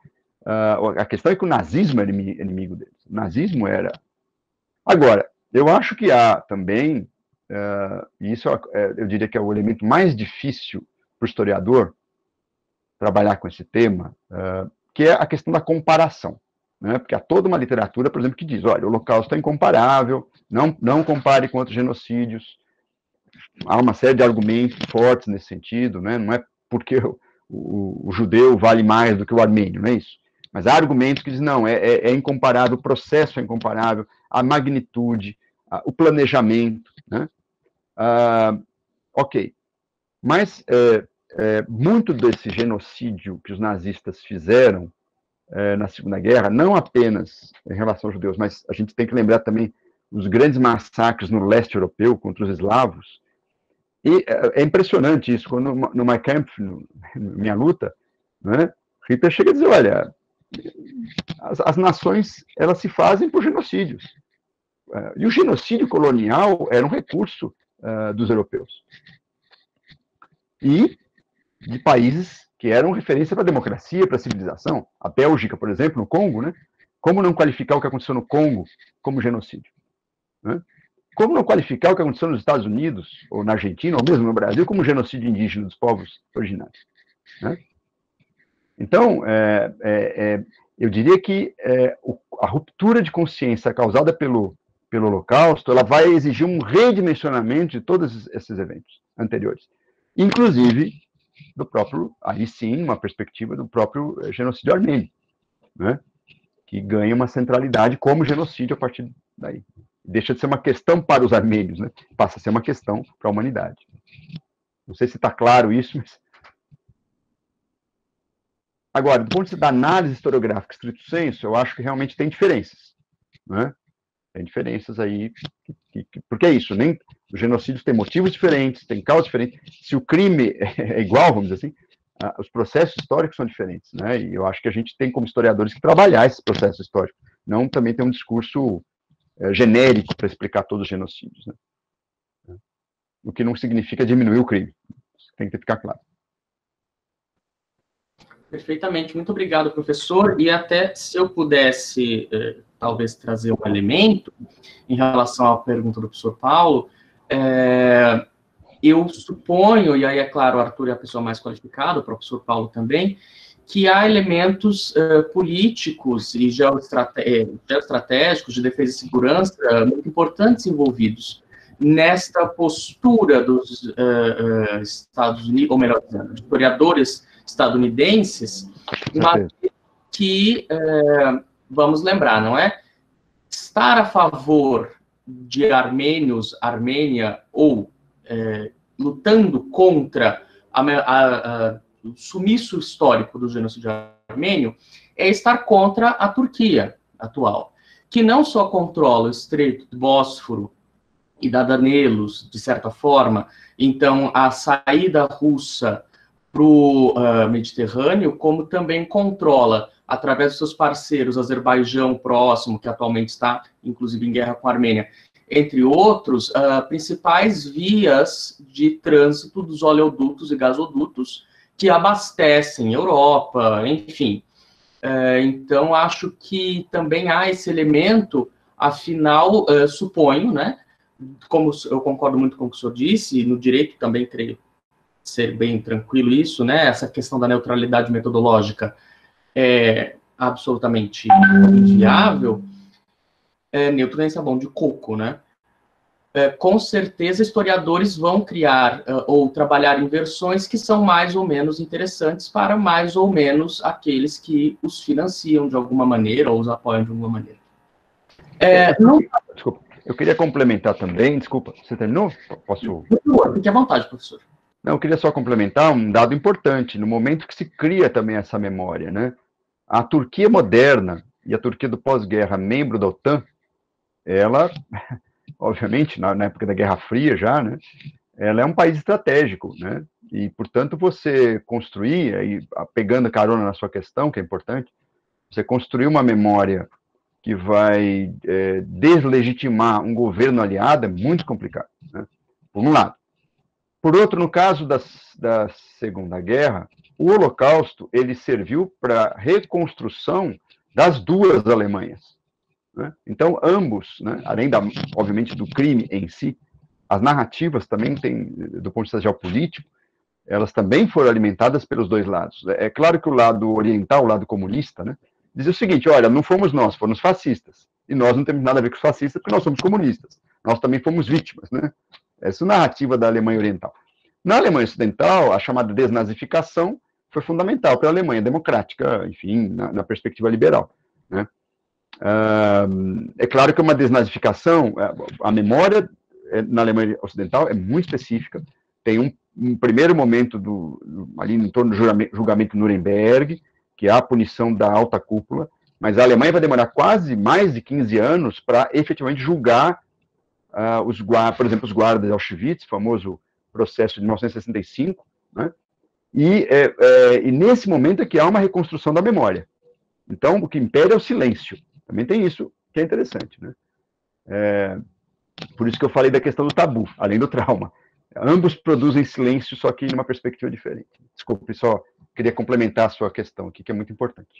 Uh, a questão é que o nazismo era inimigo deles. O nazismo era... Agora, eu acho que há também, uh, e isso é, eu diria que é o elemento mais difícil para o historiador trabalhar com esse tema, uh, que é a questão da comparação. Né? Porque há toda uma literatura, por exemplo, que diz, olha, o Holocausto é incomparável, não, não compare com outros genocídios. Há uma série de argumentos fortes nesse sentido, né? Não é porque o, o, o judeu vale mais do que o armênio, não é isso? Mas há argumentos que dizem, não, é, é, é incomparável, o processo é incomparável, a magnitude, a, o planejamento, né? Ah, ok. Mas é, é, muito desse genocídio que os nazistas fizeram é, na Segunda Guerra, não apenas em relação aos judeus, mas a gente tem que lembrar também os grandes massacres no leste europeu contra os eslavos. E é impressionante isso, quando no Mein Kampf, no, minha luta, né, Hitler chega a dizer, olha, as, as nações, elas se fazem por genocídios. Uh, e o genocídio colonial era um recurso uh, dos europeus. E de países que eram referência para a democracia, para a civilização. A Bélgica, por exemplo, no Congo, né? Como não qualificar o que aconteceu no Congo como genocídio? Né? Como não qualificar o que aconteceu nos Estados Unidos, ou na Argentina, ou mesmo no Brasil, como genocídio indígena dos povos originários? Né? Então, é, é, é, eu diria que é, o, a ruptura de consciência causada pelo, pelo Holocausto, ela vai exigir um redimensionamento de todos esses eventos anteriores. Inclusive, do próprio, aí sim, uma perspectiva do próprio genocídio armênio, né? Que ganha uma centralidade como genocídio a partir daí. Deixa de ser uma questão para os armênios, né? Passa a ser uma questão para a humanidade. Não sei se está claro isso, mas... Agora, do ponto de vista da análise historiográfica estrito sensu, eu acho que realmente tem diferenças, né? Tem diferenças aí, que, que, porque é isso, nem os genocídios têm motivos diferentes, têm causas diferentes. Se o crime é igual, vamos dizer assim, os processos históricos são diferentes, né? E eu acho que a gente tem, como historiadores, que trabalhar esse processo histórico, não também ter um discurso é, genérico para explicar todos os genocídios, né? O que não significa diminuir o crime, tem que ficar claro. Perfeitamente, muito obrigado, professor. E até se eu pudesse, eh, talvez, trazer um elemento em relação à pergunta do professor Paulo, é, eu suponho, e aí, é claro, o Arthur é a pessoa mais qualificada, o professor Paulo também, que há elementos eh, políticos e geoestrate- geoestratégicos de defesa e segurança muito importantes envolvidos nesta postura dos uh, uh, Estados Unidos, ou melhor dizendo, historiadores estadunidenses, mas que, uh, vamos lembrar, não é? Estar a favor de armênios, Armênia, ou uh, lutando contra a, a, a, o sumiço histórico do genocídio armênio é estar contra a Turquia atual, que não só controla o Estreito do Bósforo e Dardanelos, de certa forma, então a saída russa para o uh, Mediterrâneo, como também controla, através dos seus parceiros, Azerbaijão próximo, que atualmente está, inclusive, em guerra com a Armênia, entre outros, uh, principais vias de trânsito dos oleodutos e gasodutos que abastecem Europa, enfim. Uh, então, acho que também há esse elemento, afinal, uh, suponho, né, como eu concordo muito com o que o senhor disse, no direito também creio ser bem tranquilo isso, né? Essa questão da neutralidade metodológica é absolutamente inviável. É, neutro nem sabão de coco, né? É, com certeza, historiadores vão criar uh, ou trabalhar em versões que são mais ou menos interessantes para mais ou menos aqueles que os financiam de alguma maneira ou os apoiam de alguma maneira. É, não... Desculpa. Eu queria complementar também, desculpa, você terminou? Posso? Fique à vontade, professor. Não, eu queria só complementar um dado importante, no momento que se cria também essa memória, né? A Turquia moderna e a Turquia do pós-guerra, membro da OTAN, ela, obviamente, na, na época da Guerra Fria já, né? Ela é um país estratégico, né? E, portanto, você construir, aí, pegando carona na sua questão, que é importante, você construir uma memória que vai é, deslegitimar um governo aliado é muito complicado, né? Por um lado. Por outro, no caso da, da Segunda Guerra, o Holocausto, ele serviu para a reconstrução das duas Alemanhas, né? Então, ambos, né, além, da, obviamente, do crime em si, as narrativas também têm, do ponto de vista geopolítico, elas também foram alimentadas pelos dois lados. É claro que o lado oriental, o lado comunista, né, dizia o seguinte, olha, não fomos nós, foram os fascistas, e nós não temos nada a ver com os fascistas, porque nós somos comunistas, nós também fomos vítimas, né? Essa é a narrativa da Alemanha Oriental. Na Alemanha Ocidental, a chamada desnazificação foi fundamental para a Alemanha democrática, enfim, na, na perspectiva liberal, né? Uh, é claro que uma desnazificação, a memória na Alemanha Ocidental é muito específica, tem um, um primeiro momento do, ali em torno do julgamento, julgamento Nuremberg, que é a punição da alta cúpula, mas a Alemanha vai demorar quase mais de quinze anos para efetivamente julgar uh, os guardas, por exemplo, os guardas de Auschwitz, famoso processo de mil novecentos e sessenta e cinco, né? E, é, é, e nesse momento é que há uma reconstrução da memória. Então, o que impera é o silêncio. Também tem isso que é interessante, né? É, por isso que eu falei da questão do tabu, além do trauma. Ambos produzem silêncio, só que numa perspectiva diferente. Desculpe, só queria complementar a sua questão aqui, que é muito importante.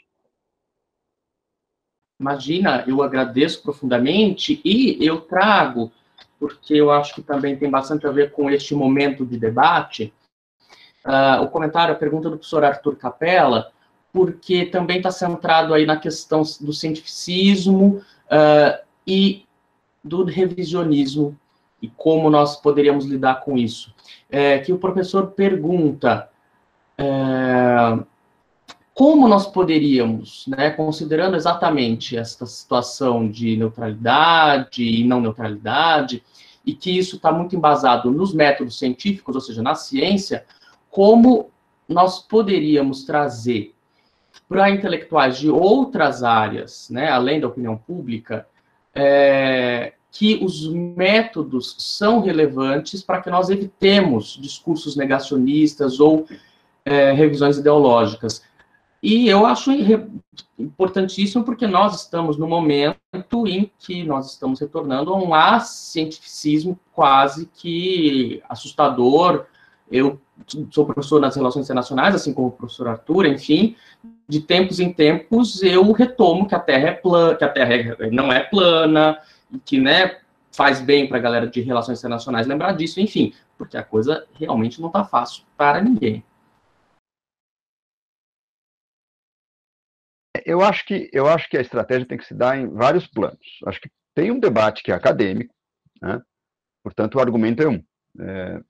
Imagina, eu agradeço profundamente e eu trago, porque eu acho que também tem bastante a ver com este momento de debate, uh, o comentário, a pergunta do professor Arthur Capella, porque também está centrado aí na questão do cientificismo uh, e do revisionismo e como nós poderíamos lidar com isso. É, que o professor pergunta é, como nós poderíamos, né, considerando exatamente esta situação de neutralidade e não neutralidade, e que isso está muito embasado nos métodos científicos, ou seja, na ciência, como nós poderíamos trazer para intelectuais de outras áreas, né, além da opinião pública, é, que os métodos são relevantes para que nós evitemos discursos negacionistas ou é, revisões ideológicas. E eu acho importantíssimo porque nós estamos no momento em que nós estamos retornando a um ascientificismo quase que assustador. Eu sou professor nas relações internacionais, assim como o professor Arthur, enfim, de tempos em tempos eu retomo que a Terra é plana, que a Terra não é plana, que, né, faz bem para a galera de relações internacionais lembrar disso, enfim, porque a coisa realmente não está fácil para ninguém. Eu acho que, eu acho que a estratégia tem que se dar em vários planos. Acho que tem um debate que é acadêmico, né? Portanto, o argumento é um. É,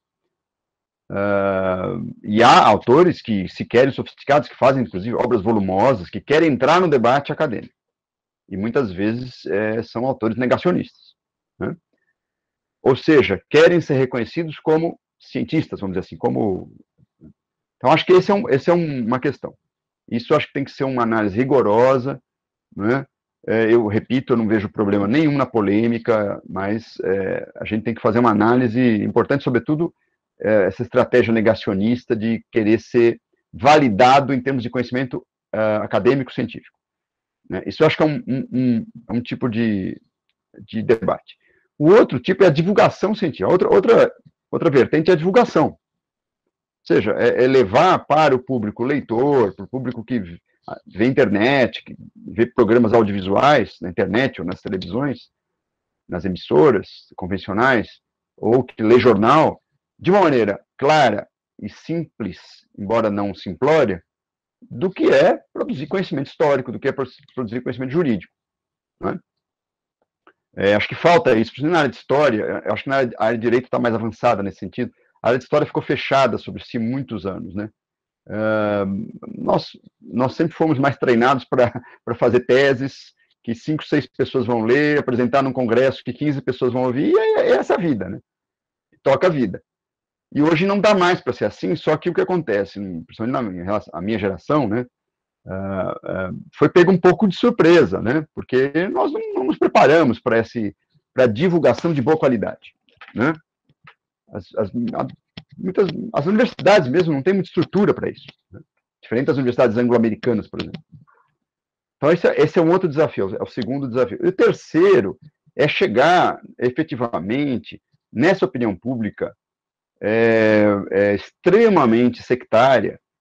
uh, e há autores que se querem sofisticados, que fazem, inclusive, obras volumosas, que querem entrar no debate acadêmico. E muitas vezes é, são autores negacionistas, né? Ou seja, querem ser reconhecidos como cientistas, vamos dizer assim, como... Então, acho que esse é, um, esse é um, uma questão. Isso acho que tem que ser uma análise rigorosa, né? É, eu repito, eu não vejo problema nenhum na polêmica, mas é, a gente tem que fazer uma análise importante, sobretudo, é, essa estratégia negacionista de querer ser validado em termos de conhecimento uh, acadêmico-científico, né? Isso eu acho que é um, um, um tipo de, de debate. O outro tipo é a divulgação científica. Outra, outra, outra vertente é a divulgação. Ou seja, é, é levar para o público leitor, para o público que vê internet, que vê programas audiovisuais na internet ou nas televisões, nas emissoras convencionais, ou que lê jornal, de uma maneira clara e simples, embora não simplória, do que é produzir conhecimento histórico, do que é produzir conhecimento jurídico, né? É, acho que falta isso, na área de história, acho que na área de direito está mais avançada nesse sentido. A área de história ficou fechada sobre si muitos anos, né? Uh, nós, nós sempre fomos mais treinados para fazer teses que cinco, seis pessoas vão ler, apresentar num congresso que quinze pessoas vão ouvir, e é, é essa a vida, né? Toca a vida. E hoje não dá mais para ser assim, só que o que acontece, principalmente na minha, a minha geração, né? Uh, uh, foi pego um pouco de surpresa, né? Porque nós não, não nos preparamos para esse para divulgação de boa qualidade, né? As, as, muitas, as universidades mesmo não têm muita estrutura para isso, né? Diferente das universidades anglo-americanas, por exemplo. Então esse é, esse é um outro desafio, é o segundo desafio. E o terceiro é chegar efetivamente nessa opinião pública é, é extremamente sectária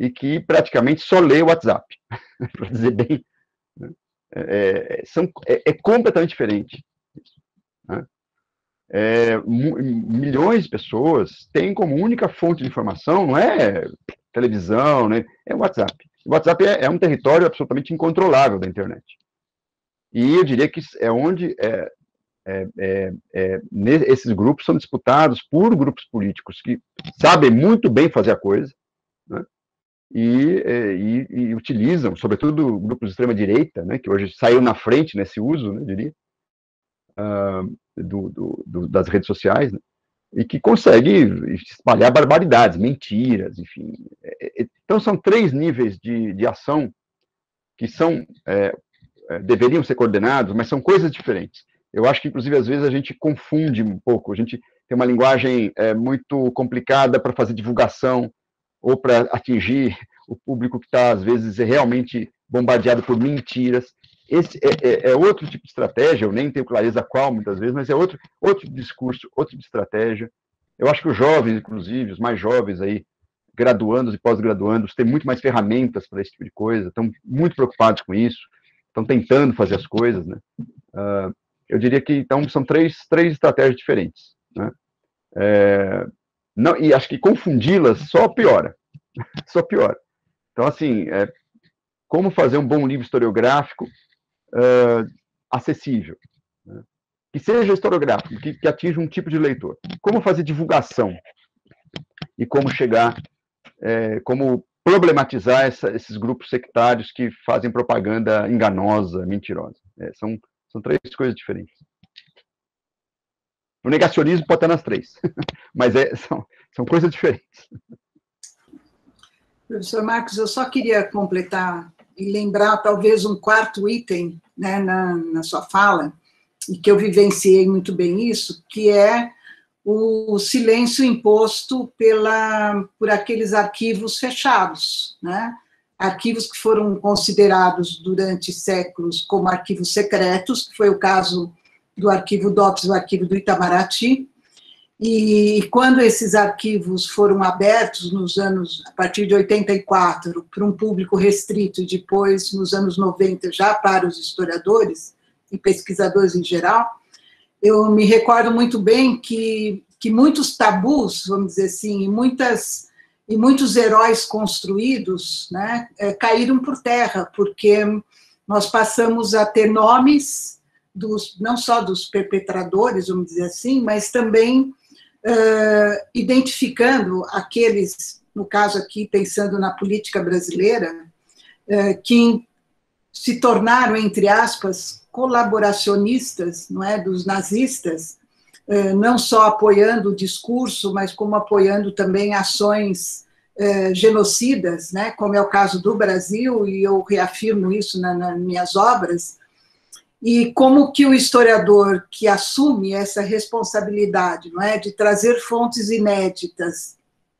e que praticamente só lê o WhatsApp, para dizer bem, né? é, são, é, é completamente diferente. Né? É, milhões de pessoas têm como única fonte de informação, não é televisão, né? É o WhatsApp. O WhatsApp é, é um território absolutamente incontrolável da internet. E eu diria que é onde é, é, é, é, esses grupos são disputados por grupos políticos que sabem muito bem fazer a coisa, né? e, e, e utilizam, sobretudo grupos de extrema-direita, né? Que hoje saiu na frente nesse uso, né, eu diria, uh, do, do, do, das redes sociais, né? E que consegue espalhar barbaridades, mentiras, enfim. Então, são três níveis de, de ação que são, é, deveriam ser coordenados, mas são coisas diferentes. Eu acho que, inclusive, às vezes a gente confunde um pouco, a gente tem uma linguagem é, muito complicada para fazer divulgação ou para atingir o público que está, às vezes, realmente bombardeado por mentiras. Esse é, é, é outro tipo de estratégia, eu nem tenho clareza qual, muitas vezes, mas é outro, outro discurso, outro tipo de estratégia. Eu acho que os jovens, inclusive, os mais jovens aí, graduandos e pós-graduandos, têm muito mais ferramentas para esse tipo de coisa, estão muito preocupados com isso, estão tentando fazer as coisas, né? Uh, eu diria que, então, são três, três estratégias diferentes, né? É, não, e acho que confundi-las só piora, só piora. Então, assim, é, como fazer um bom livro historiográfico uh, acessível, né? Que seja historiográfico, que, que atinja um tipo de leitor. Como fazer divulgação e como chegar, é, como problematizar essa, esses grupos sectários que fazem propaganda enganosa, mentirosa. É, são, são três coisas diferentes. O negacionismo pode estar nas três, mas é, são, são coisas diferentes. Professor Marcos, eu só queria completar e lembrar talvez um quarto item, né, na, na sua fala, e que eu vivenciei muito bem isso, que é o silêncio imposto pela, por aqueles arquivos fechados, né? Arquivos que foram considerados durante séculos como arquivos secretos, que foi o caso do arquivo DOPS, o arquivo do Itamaraty, e quando esses arquivos foram abertos nos anos, a partir de oitenta e quatro, para um público restrito, e depois, nos anos noventa, já para os historiadores e pesquisadores em geral, eu me recordo muito bem que, que muitos tabus, vamos dizer assim, e, muitas, e muitos heróis construídos, né, é, caíram por terra, porque nós passamos a ter nomes, dos, não só dos perpetradores, vamos dizer assim, mas também uh, identificando aqueles, no caso aqui, pensando na política brasileira, uh, que se tornaram, entre aspas, colaboracionistas, não é, dos nazistas, não só apoiando o discurso, mas como apoiando também ações eh, genocidas, né, como é o caso do Brasil, e eu reafirmo isso na, nas minhas obras, e como que o historiador que assume essa responsabilidade, não é, de trazer fontes inéditas,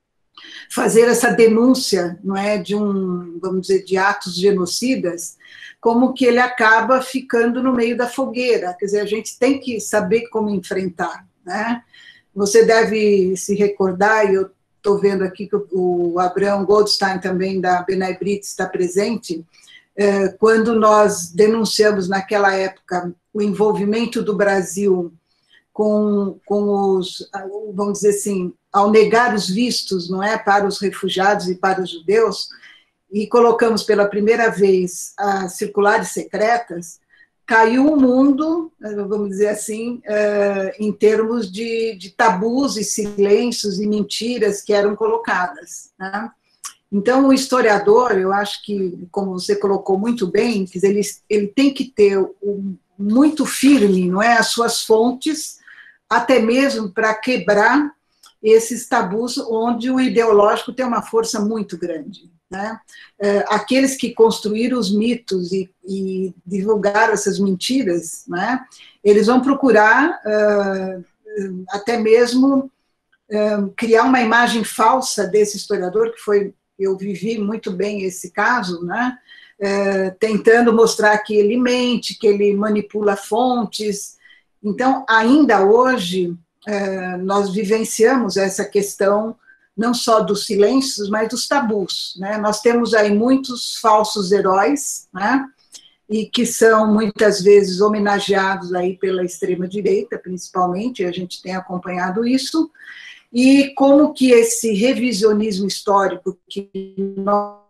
fazer essa denúncia, não é, de um, vamos dizer, de atos genocidas, como que ele acaba ficando no meio da fogueira, quer dizer, a gente tem que saber como enfrentar, né? Você deve se recordar, e eu estou vendo aqui que o Abraham Goldstein também, da B'nai B'rith, está presente, é, quando nós denunciamos naquela época o envolvimento do Brasil com, com os, vamos dizer assim, ao negar os vistos, não é, para os refugiados e para os judeus, e colocamos pela primeira vez as circulares secretas, caiu o mundo, vamos dizer assim, em termos de, de tabus e silêncios e mentiras que eram colocadas, né? Então, o historiador, eu acho que, como você colocou muito bem, ele, ele tem que ter um, muito firme, não é, as suas fontes, até mesmo para quebrar esses tabus onde o ideológico tem uma força muito grande, né? Aqueles que construíram os mitos e, e divulgaram essas mentiras, né, eles vão procurar uh, até mesmo uh, criar uma imagem falsa desse historiador, que foi, eu vivi muito bem esse caso, né, uh, tentando mostrar que ele mente, que ele manipula fontes. Então, ainda hoje, uh, nós vivenciamos essa questão não só dos silêncios, mas dos tabus, né? Nós temos aí muitos falsos heróis, né? E que são muitas vezes homenageados aí pela extrema-direita, principalmente, a gente tem acompanhado isso, e como que esse revisionismo histórico que nós,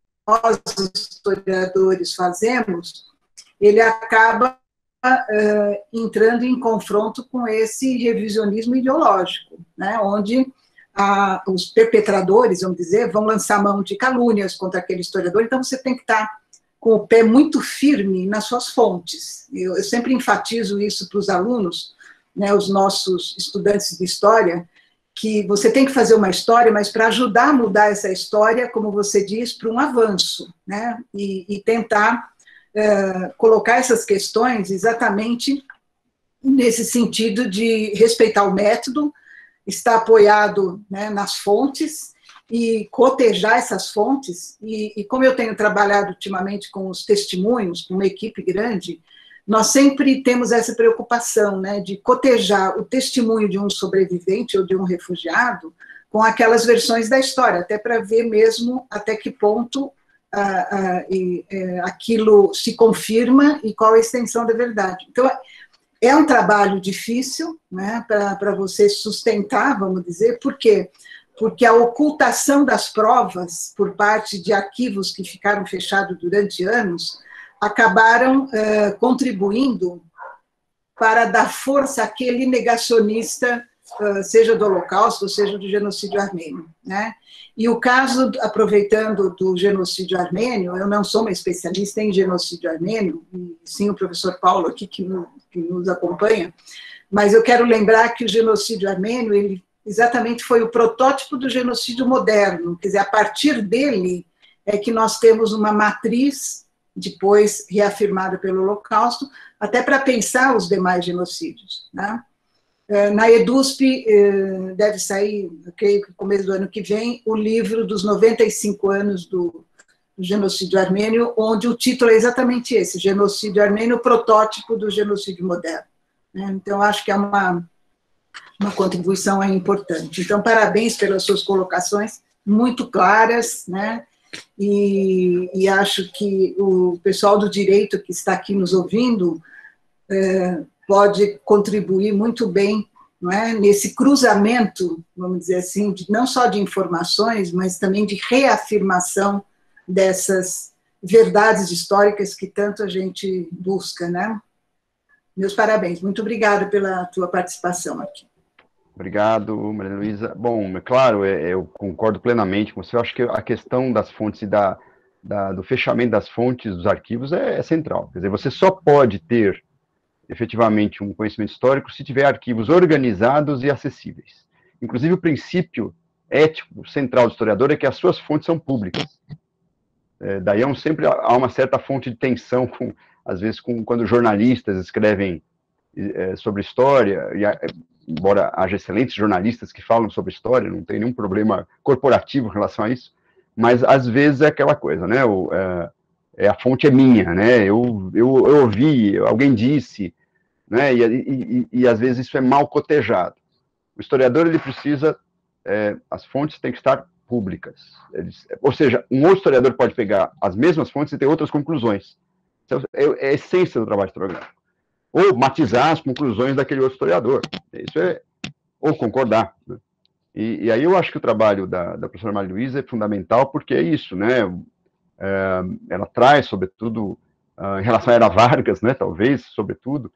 historiadores, fazemos, ele acaba uh, entrando em confronto com esse revisionismo ideológico, né, onde a, os perpetradores, vamos dizer, vão lançar mão de calúnias contra aquele historiador, então você tem que estar com o pé muito firme nas suas fontes. Eu, eu sempre enfatizo isso para os alunos, né, os nossos estudantes de história, que você tem que fazer uma história, mas para ajudar a mudar essa história, como você diz, para um avanço, né, e, e tentar uh, colocar essas questões exatamente nesse sentido de respeitar o método, estar apoiado, né, nas fontes, e cotejar essas fontes, e, e como eu tenho trabalhado ultimamente com os testemunhos, com uma equipe grande, nós sempre temos essa preocupação, né, de cotejar o testemunho de um sobrevivente ou de um refugiado com aquelas versões da história, até para ver mesmo até que ponto ah, ah, e, é, aquilo se confirma e qual a extensão da verdade. Então, é um trabalho difícil, né, para você sustentar, vamos dizer, por quê? Porque a ocultação das provas por parte de arquivos que ficaram fechados durante anos acabaram eh, contribuindo para dar força àquele negacionista, eh, seja do Holocausto, seja do genocídio armênio, né? E o caso, aproveitando do genocídio armênio, eu não sou uma especialista em genocídio armênio, sim o professor Paulo aqui que, no, que nos acompanha, mas eu quero lembrar que o genocídio armênio, ele exatamente foi o protótipo do genocídio moderno, quer dizer, a partir dele é que nós temos uma matriz, depois reafirmada pelo Holocausto, até para pensar os demais genocídios, né? Na EDUSP deve sair, creio que no começo do ano que vem, o livro dos noventa e cinco anos do genocídio armênio, onde o título é exatamente esse, genocídio armênio, protótipo do genocídio moderno. Então, acho que é uma... uma contribuição é importante. Então, parabéns pelas suas colocações, muito claras, né? E, e acho que o pessoal do direito que está aqui nos ouvindo é, pode contribuir muito bem, não é? Nesse cruzamento, vamos dizer assim, de, não só de informações, mas também de reafirmação dessas verdades históricas que tanto a gente busca, né? Meus parabéns, muito obrigada pela tua participação aqui. Obrigado, Maria Luísa. Bom, é claro, é, eu concordo plenamente com você. Eu acho que a questão das fontes e da, da, do fechamento das fontes dos arquivos é, é central. Quer dizer, você só pode ter, efetivamente, um conhecimento histórico se tiver arquivos organizados e acessíveis. Inclusive, o princípio ético central do historiador é que as suas fontes são públicas. É, daí é um, sempre há uma certa fonte de tensão, com, às vezes, com, quando jornalistas escrevem é, sobre história, e a, embora haja excelentes jornalistas que falam sobre história, não tem nenhum problema corporativo em relação a isso, mas às vezes é aquela coisa, né, o, é, é, a fonte é minha, né, eu, eu, eu ouvi, alguém disse, né, e, e, e às vezes isso é mal cotejado. O historiador, ele precisa, é, as fontes têm que estar públicas, eles, ou seja, um outro historiador pode pegar as mesmas fontes e ter outras conclusões. É, é a essência do trabalho historiográfico. Ou matizar as conclusões daquele outro historiador. Isso é, ou concordar. Né? E, e aí eu acho que o trabalho da, da professora Maria Luísa é fundamental, porque é isso, né? É, ela traz, sobretudo, uh, em relação à Era Vargas, né, talvez, sobretudo,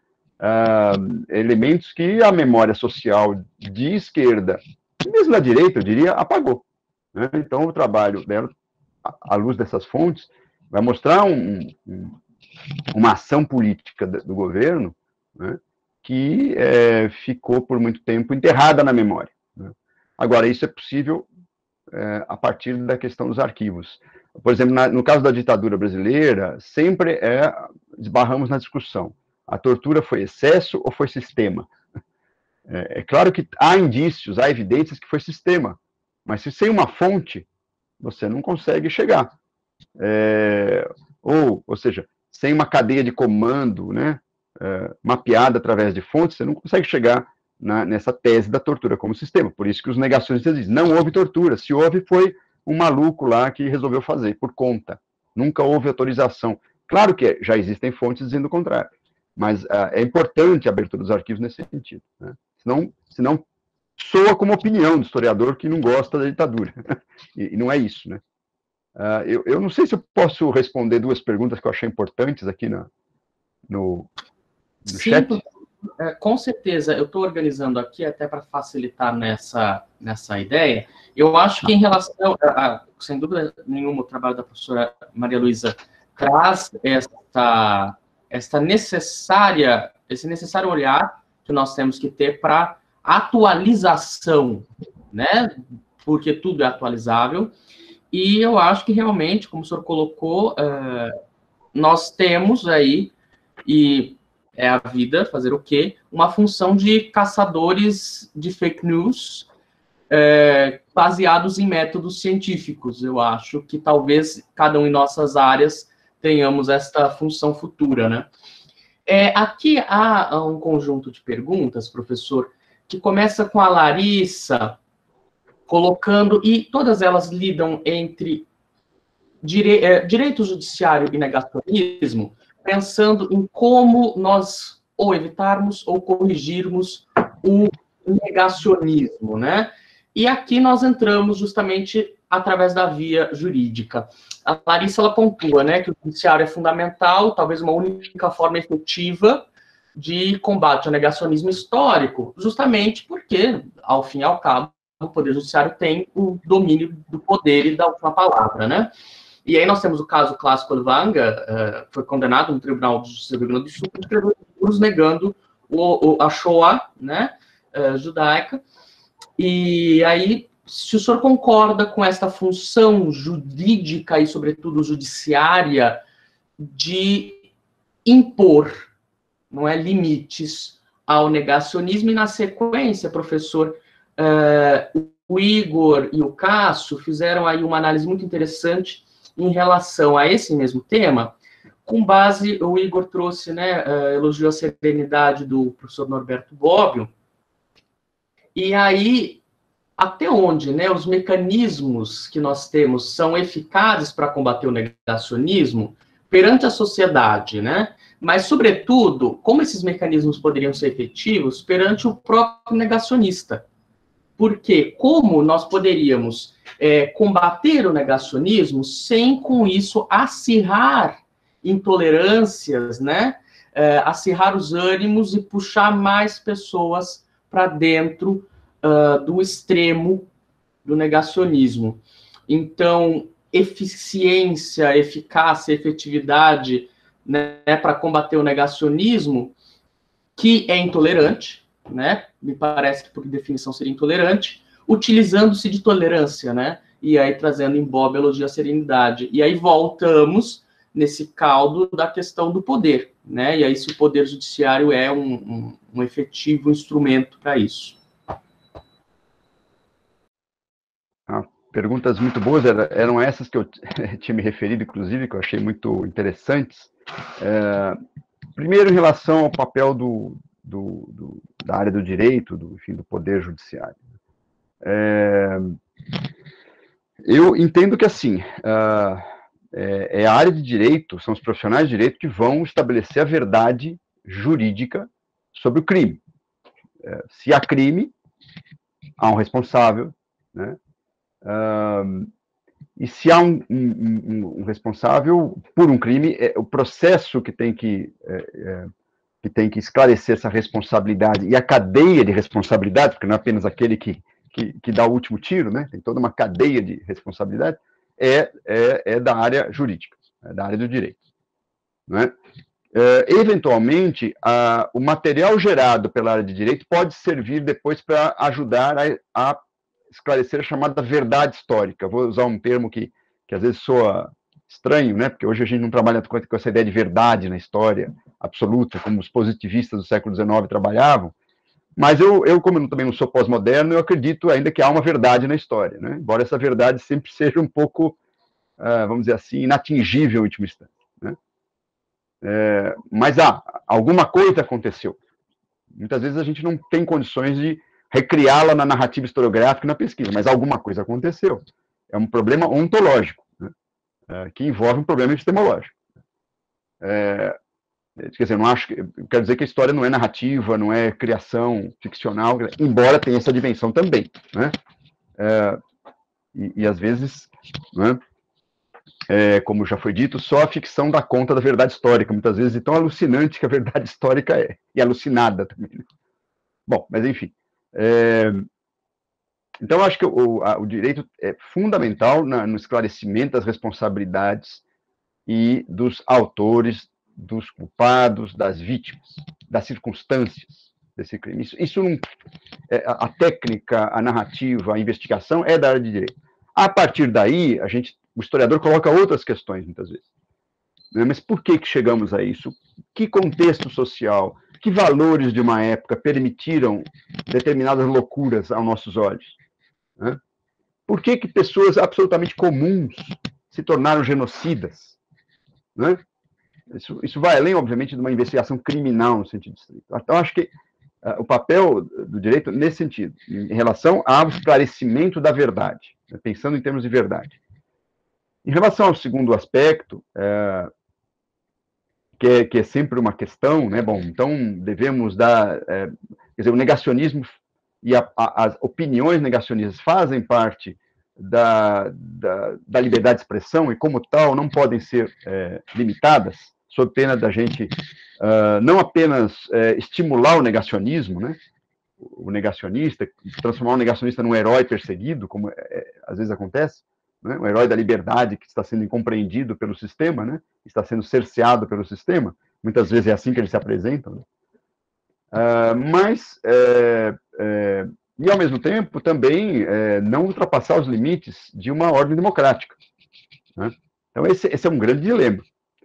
uh, elementos que a memória social de esquerda, e mesmo da direita, eu diria, apagou. Né? Então, o trabalho dela, à luz dessas fontes, vai mostrar um, um uma ação política do governo, né, que é, ficou por muito tempo enterrada na memória. Né? Agora, isso é possível é, a partir da questão dos arquivos. Por exemplo, na, no caso da ditadura brasileira, sempre é, esbarramos na discussão. A tortura foi excesso ou foi sistema? É, é claro que há indícios, há evidências que foi sistema, mas se sem uma fonte, você não consegue chegar. É, ou, ou seja, sem uma cadeia de comando, né, é, mapeada através de fontes, você não consegue chegar na, nessa tese da tortura como sistema. Por isso que os negacionistas dizem, não houve tortura, se houve foi um maluco lá que resolveu fazer, por conta. Nunca houve autorização. Claro que já existem fontes dizendo o contrário, mas uh, é importante a abertura dos arquivos nesse sentido, né? Senão, senão soa como opinião do historiador que não gosta da ditadura, e, e não é isso, né? Uh, eu, eu não sei se eu posso responder duas perguntas que eu achei importantes aqui na, no, no Sim, chat. É, com certeza, eu estou organizando aqui até para facilitar nessa, nessa ideia. Eu acho que em relação, a, a, sem dúvida nenhuma, o trabalho da professora Maria Luísa traz esta, esta necessária, esse necessário olhar que nós temos que ter para atualização, né? Porque tudo é atualizável. E eu acho que realmente, como o senhor colocou, é, nós temos aí, e é a vida, fazer o quê? Uma função de caçadores de fake news é, baseados em métodos científicos. Eu acho que talvez cada um em nossas áreas tenhamos esta função futura, né? É, aqui há um conjunto de perguntas, professor, que começa com a Larissa, colocando, e todas elas lidam entre dire, é, direito judiciário e negacionismo, pensando em como nós ou evitarmos ou corrigirmos o negacionismo, né? E aqui nós entramos justamente através da via jurídica. A Larissa, ela pontua, né, que o judiciário é fundamental, talvez uma única forma efetiva de combate ao negacionismo histórico, justamente porque, ao fim e ao cabo, o Poder Judiciário tem o domínio do poder e da última palavra, né? E aí nós temos o caso clássico do Vanga, uh, foi condenado no Tribunal de Justiça do Rio Grande do Sul por escrever livros negando o, o, a Shoah, né, uh, judaica. E aí, se o senhor concorda com esta função jurídica e, sobretudo, judiciária de impor, não é, limites ao negacionismo, e na sequência, professor, uh, o Igor e o Cássio fizeram aí uma análise muito interessante em relação a esse mesmo tema, com base, o Igor trouxe, né, uh, elogiou a serenidade do professor Norberto Bobbio, e aí, até onde, né, os mecanismos que nós temos são eficazes para combater o negacionismo perante a sociedade, né, mas, sobretudo, como esses mecanismos poderiam ser efetivos perante o próprio negacionista. Porque como nós poderíamos é, combater o negacionismo sem, com isso, acirrar intolerâncias, né? É, acirrar os ânimos e puxar mais pessoas para dentro uh, do extremo do negacionismo. Então, eficiência, eficácia, efetividade, né, para combater o negacionismo, que é intolerante, né? Me parece que por definição seria intolerante, utilizando-se de tolerância, né? E aí trazendo em Bob a elogia à serenidade. E aí voltamos nesse caldo da questão do poder, né? E aí se o poder judiciário é um, um, um efetivo instrumento para isso. Ah, perguntas muito boas, eram essas que eu tinha me referido, inclusive, que eu achei muito interessantes. É, primeiro, em relação ao papel do Do, do, da área do direito, do, enfim, do poder judiciário. É, eu entendo que, assim, uh, é, é a área de direito, são os profissionais de direito que vão estabelecer a verdade jurídica sobre o crime. É, se há crime, há um responsável, né? Uh, e se há um, um, um responsável por um crime, é, o processo que tem que... É, é, que tem que esclarecer essa responsabilidade e a cadeia de responsabilidade, porque não é apenas aquele que, que, que dá o último tiro, né? Tem toda uma cadeia de responsabilidade, é, é, é da área jurídica, é da área do direito. Né? É, eventualmente, a, o material gerado pela área de direito pode servir depois para ajudar a, a esclarecer a chamada verdade histórica. Vou usar um termo que, que às vezes soa estranho, né? Porque hoje a gente não trabalha com essa ideia de verdade na história absoluta, como os positivistas do século dezenove trabalhavam, mas eu, eu como eu também não sou pós-moderno, eu acredito ainda que há uma verdade na história, né? Embora essa verdade sempre seja um pouco, uh, vamos dizer assim, inatingível em última instância. Né? É, mas há, alguma coisa aconteceu. Muitas vezes a gente não tem condições de recriá-la na narrativa historiográfica e na pesquisa, mas alguma coisa aconteceu. É um problema ontológico, né? É, que envolve um problema epistemológico. É, quer dizer, eu não acho que, quero dizer que a história não é narrativa, não é criação ficcional, embora tenha essa dimensão também, né? É, e, e às vezes, né, é, como já foi dito, só a ficção dá conta da verdade histórica, muitas vezes, e tão alucinante que a verdade histórica é, e alucinada também. Bom, mas enfim. É, então, eu acho que o, a, o direito é fundamental na, no esclarecimento das responsabilidades e dos autores, dos culpados, das vítimas, das circunstâncias desse crime. Isso, isso não, é, a técnica, a narrativa, a investigação é da área de direito. A partir daí, a gente, o historiador coloca outras questões, muitas vezes. Né? Mas por que, que chegamos a isso? Que contexto social, que valores de uma época permitiram determinadas loucuras aos nossos olhos? Né? Por que, que pessoas absolutamente comuns se tornaram genocidas? Né? Isso, isso vai além, obviamente, de uma investigação criminal no sentido estrito. Então, acho que uh, o papel do direito, nesse sentido, em relação ao esclarecimento da verdade, né, pensando em termos de verdade. Em relação ao segundo aspecto, uh, que, é, que é sempre uma questão, né, bom, então devemos dar, uh, quer dizer, o negacionismo e a, a, as opiniões negacionistas fazem parte da, da, da liberdade de expressão e, como tal, não podem ser uh, limitadas, sob pena da gente uh, não apenas uh, estimular o negacionismo, né, o negacionista, transformar o negacionista num herói perseguido, como é, às vezes acontece, né, um herói da liberdade que está sendo incompreendido pelo sistema, né, está sendo cerceado pelo sistema, muitas vezes é assim que eles se apresentam. Né? Uh, mas, é, é, e ao mesmo tempo, também é, não ultrapassar os limites de uma ordem democrática. Né? Então, esse, esse é um grande dilema.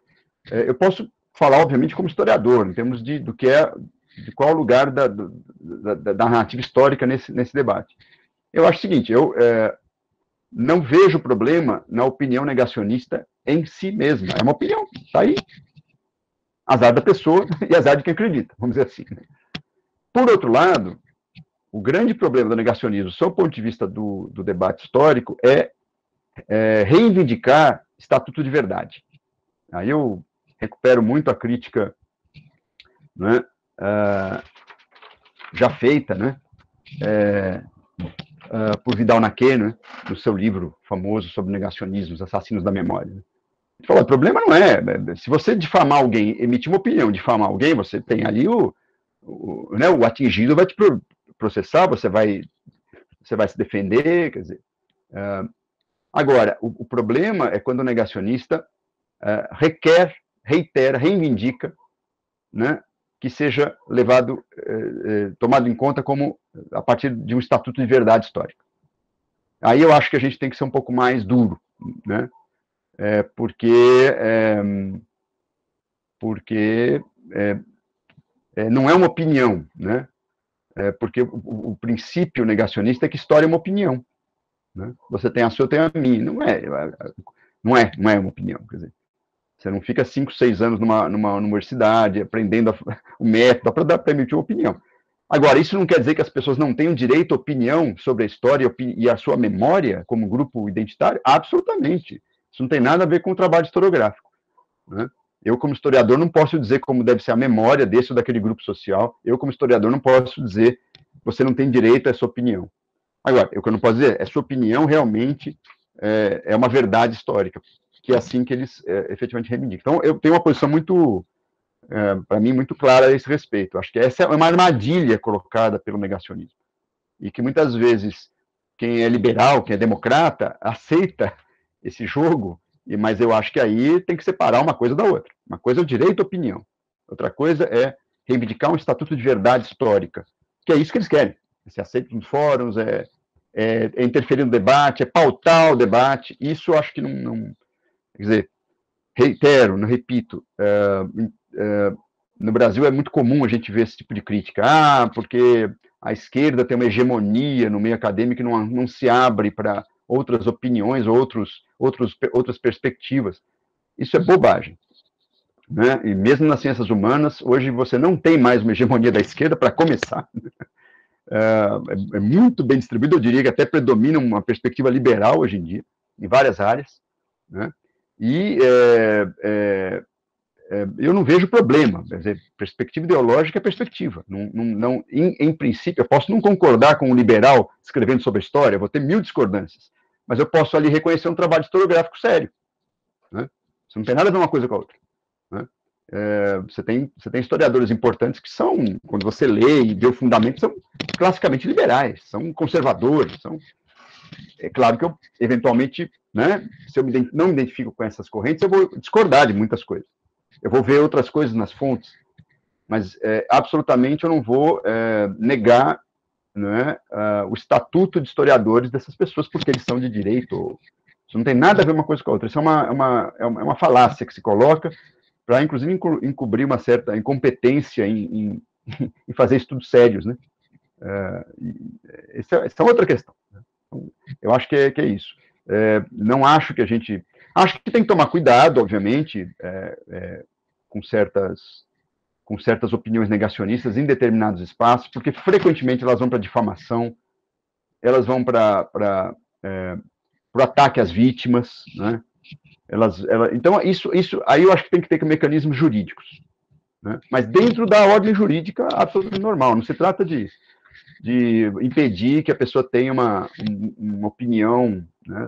Eu posso falar, obviamente, como historiador, em termos de, do que é, de qual o lugar da, da, da narrativa histórica nesse, nesse debate. Eu acho o seguinte, eu é, não vejo problema na opinião negacionista em si mesma. É uma opinião, está aí. Azar da pessoa e azar de quem acredita, vamos dizer assim. Por outro lado, o grande problema do negacionismo, sob o ponto de vista do, do debate histórico, é, é reivindicar estatuto de verdade. Aí eu recupero muito a crítica, né, uh, já feita, né, é, uh, por Vidal Naquet, né, no seu livro famoso sobre negacionismo, os assassinos da memória. Né. Ele falou, o problema não é, se você difamar alguém, emitir uma opinião, difamar alguém, você tem ali o, o, né, o atingido vai te processar, você vai, você vai se defender, quer dizer. Uh, agora, o, o problema é quando o negacionista uh, requer, reitera, reivindica, né, que seja levado, eh, tomado em conta como a partir de um estatuto de verdade histórica. Aí eu acho que a gente tem que ser um pouco mais duro, né, é, porque, é, porque é, é, não é uma opinião, né, é, porque o, o princípio negacionista é que história é uma opinião, né, você tem a sua, eu tenho a minha, não é, não é, não é uma opinião, quer dizer, você não fica cinco, seis anos numa, numa universidade, aprendendo a, o método para permitir uma opinião. Agora, isso não quer dizer que as pessoas não tenham direito à opinião sobre a história e a sua memória como grupo identitário? Absolutamente. Isso não tem nada a ver com o trabalho historiográfico. Né? Eu, como historiador, não posso dizer como deve ser a memória desse ou daquele grupo social. Eu, como historiador, não posso dizer que você não tem direito a essa opinião. Agora, o que eu não posso dizer é sua opinião realmente é, é uma verdade histórica, que é assim que eles é, efetivamente reivindicam. Então, eu tenho uma posição muito, é, para mim, muito clara a esse respeito. Acho que essa é uma armadilha colocada pelo negacionismo. E que muitas vezes quem é liberal, quem é democrata, aceita esse jogo, mas eu acho que aí tem que separar uma coisa da outra. Uma coisa é o direito à opinião. Outra coisa é reivindicar um estatuto de verdade histórica, que é isso que eles querem. Se aceita nos fóruns, é, é, é interferir no debate, é pautar o debate. Isso eu acho que não... não quer dizer, reitero, não repito, uh, uh, no Brasil é muito comum a gente ver esse tipo de crítica. Ah, porque a esquerda tem uma hegemonia no meio acadêmico e não, não se abre para outras opiniões, outros, outros, outras perspectivas. Isso é bobagem. né? E mesmo nas ciências humanas, hoje você não tem mais uma hegemonia da esquerda, para começar. É, é muito bem distribuído, eu diria que até predomina uma perspectiva liberal hoje em dia, em várias áreas, né? E é, é, é, eu não vejo problema, quer dizer, perspectiva ideológica é perspectiva. Não, não, não, em, em princípio, eu posso não concordar com um liberal escrevendo sobre a história, vou ter mil discordâncias, mas eu posso ali reconhecer um trabalho historiográfico sério, né? Isso não tem nada a ver uma coisa com a outra, né? É, você, tem, você tem historiadores importantes que são, quando você lê e vê o fundamento, são classicamente liberais, são conservadores, são... É claro que eu, eventualmente, né, se eu me, não me identifico com essas correntes, eu vou discordar de muitas coisas. Eu vou ver outras coisas nas fontes, mas é, absolutamente eu não vou é, negar, né, uh, o estatuto de historiadores dessas pessoas, porque eles são de direito. Isso não tem nada a ver uma coisa com a outra. Isso é uma, é uma, é uma falácia que se coloca para, inclusive, encobrir uma certa incompetência em, em, em fazer estudos sérios, né? Uh, essa, essa é outra questão. Eu acho que é, que é isso. É, não acho que a gente... Acho que tem que tomar cuidado, obviamente, é, é, com, certas, com certas opiniões negacionistas em determinados espaços, porque frequentemente elas vão para difamação, elas vão para é, o ataque às vítimas, né? Elas, elas, então, isso, isso aí eu acho que tem que ter mecanismos jurídicos, né? Mas dentro da ordem jurídica absolutamente normal. Não se trata de, de impedir que a pessoa tenha uma, uma opinião, né?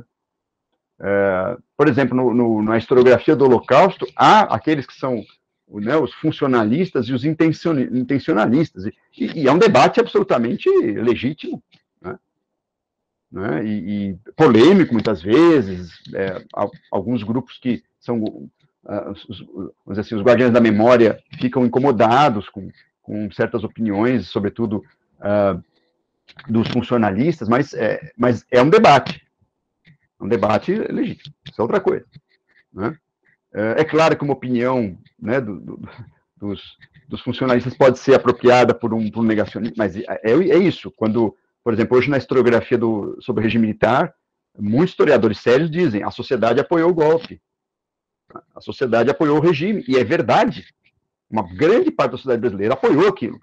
É, por exemplo, no, no, na historiografia do Holocausto, há aqueles que são, né, os funcionalistas e os intencionalistas, e, e é um debate absolutamente legítimo, né? Né, e, e polêmico muitas vezes, é, alguns grupos que são, uh, os, vamos dizer assim, os guardiões da memória ficam incomodados com, com certas opiniões, sobretudo uh, dos funcionalistas, mas é, mas é um debate, um debate legítimo, isso é outra coisa, né? É claro que uma opinião, né, do, do, dos, dos funcionalistas pode ser apropriada por um, por um negacionista, mas é, é isso, quando... Por exemplo, hoje na historiografia do, sobre o regime militar, muitos historiadores sérios dizem a sociedade apoiou o golpe, a sociedade apoiou o regime, e é verdade, uma grande parte da sociedade brasileira apoiou aquilo.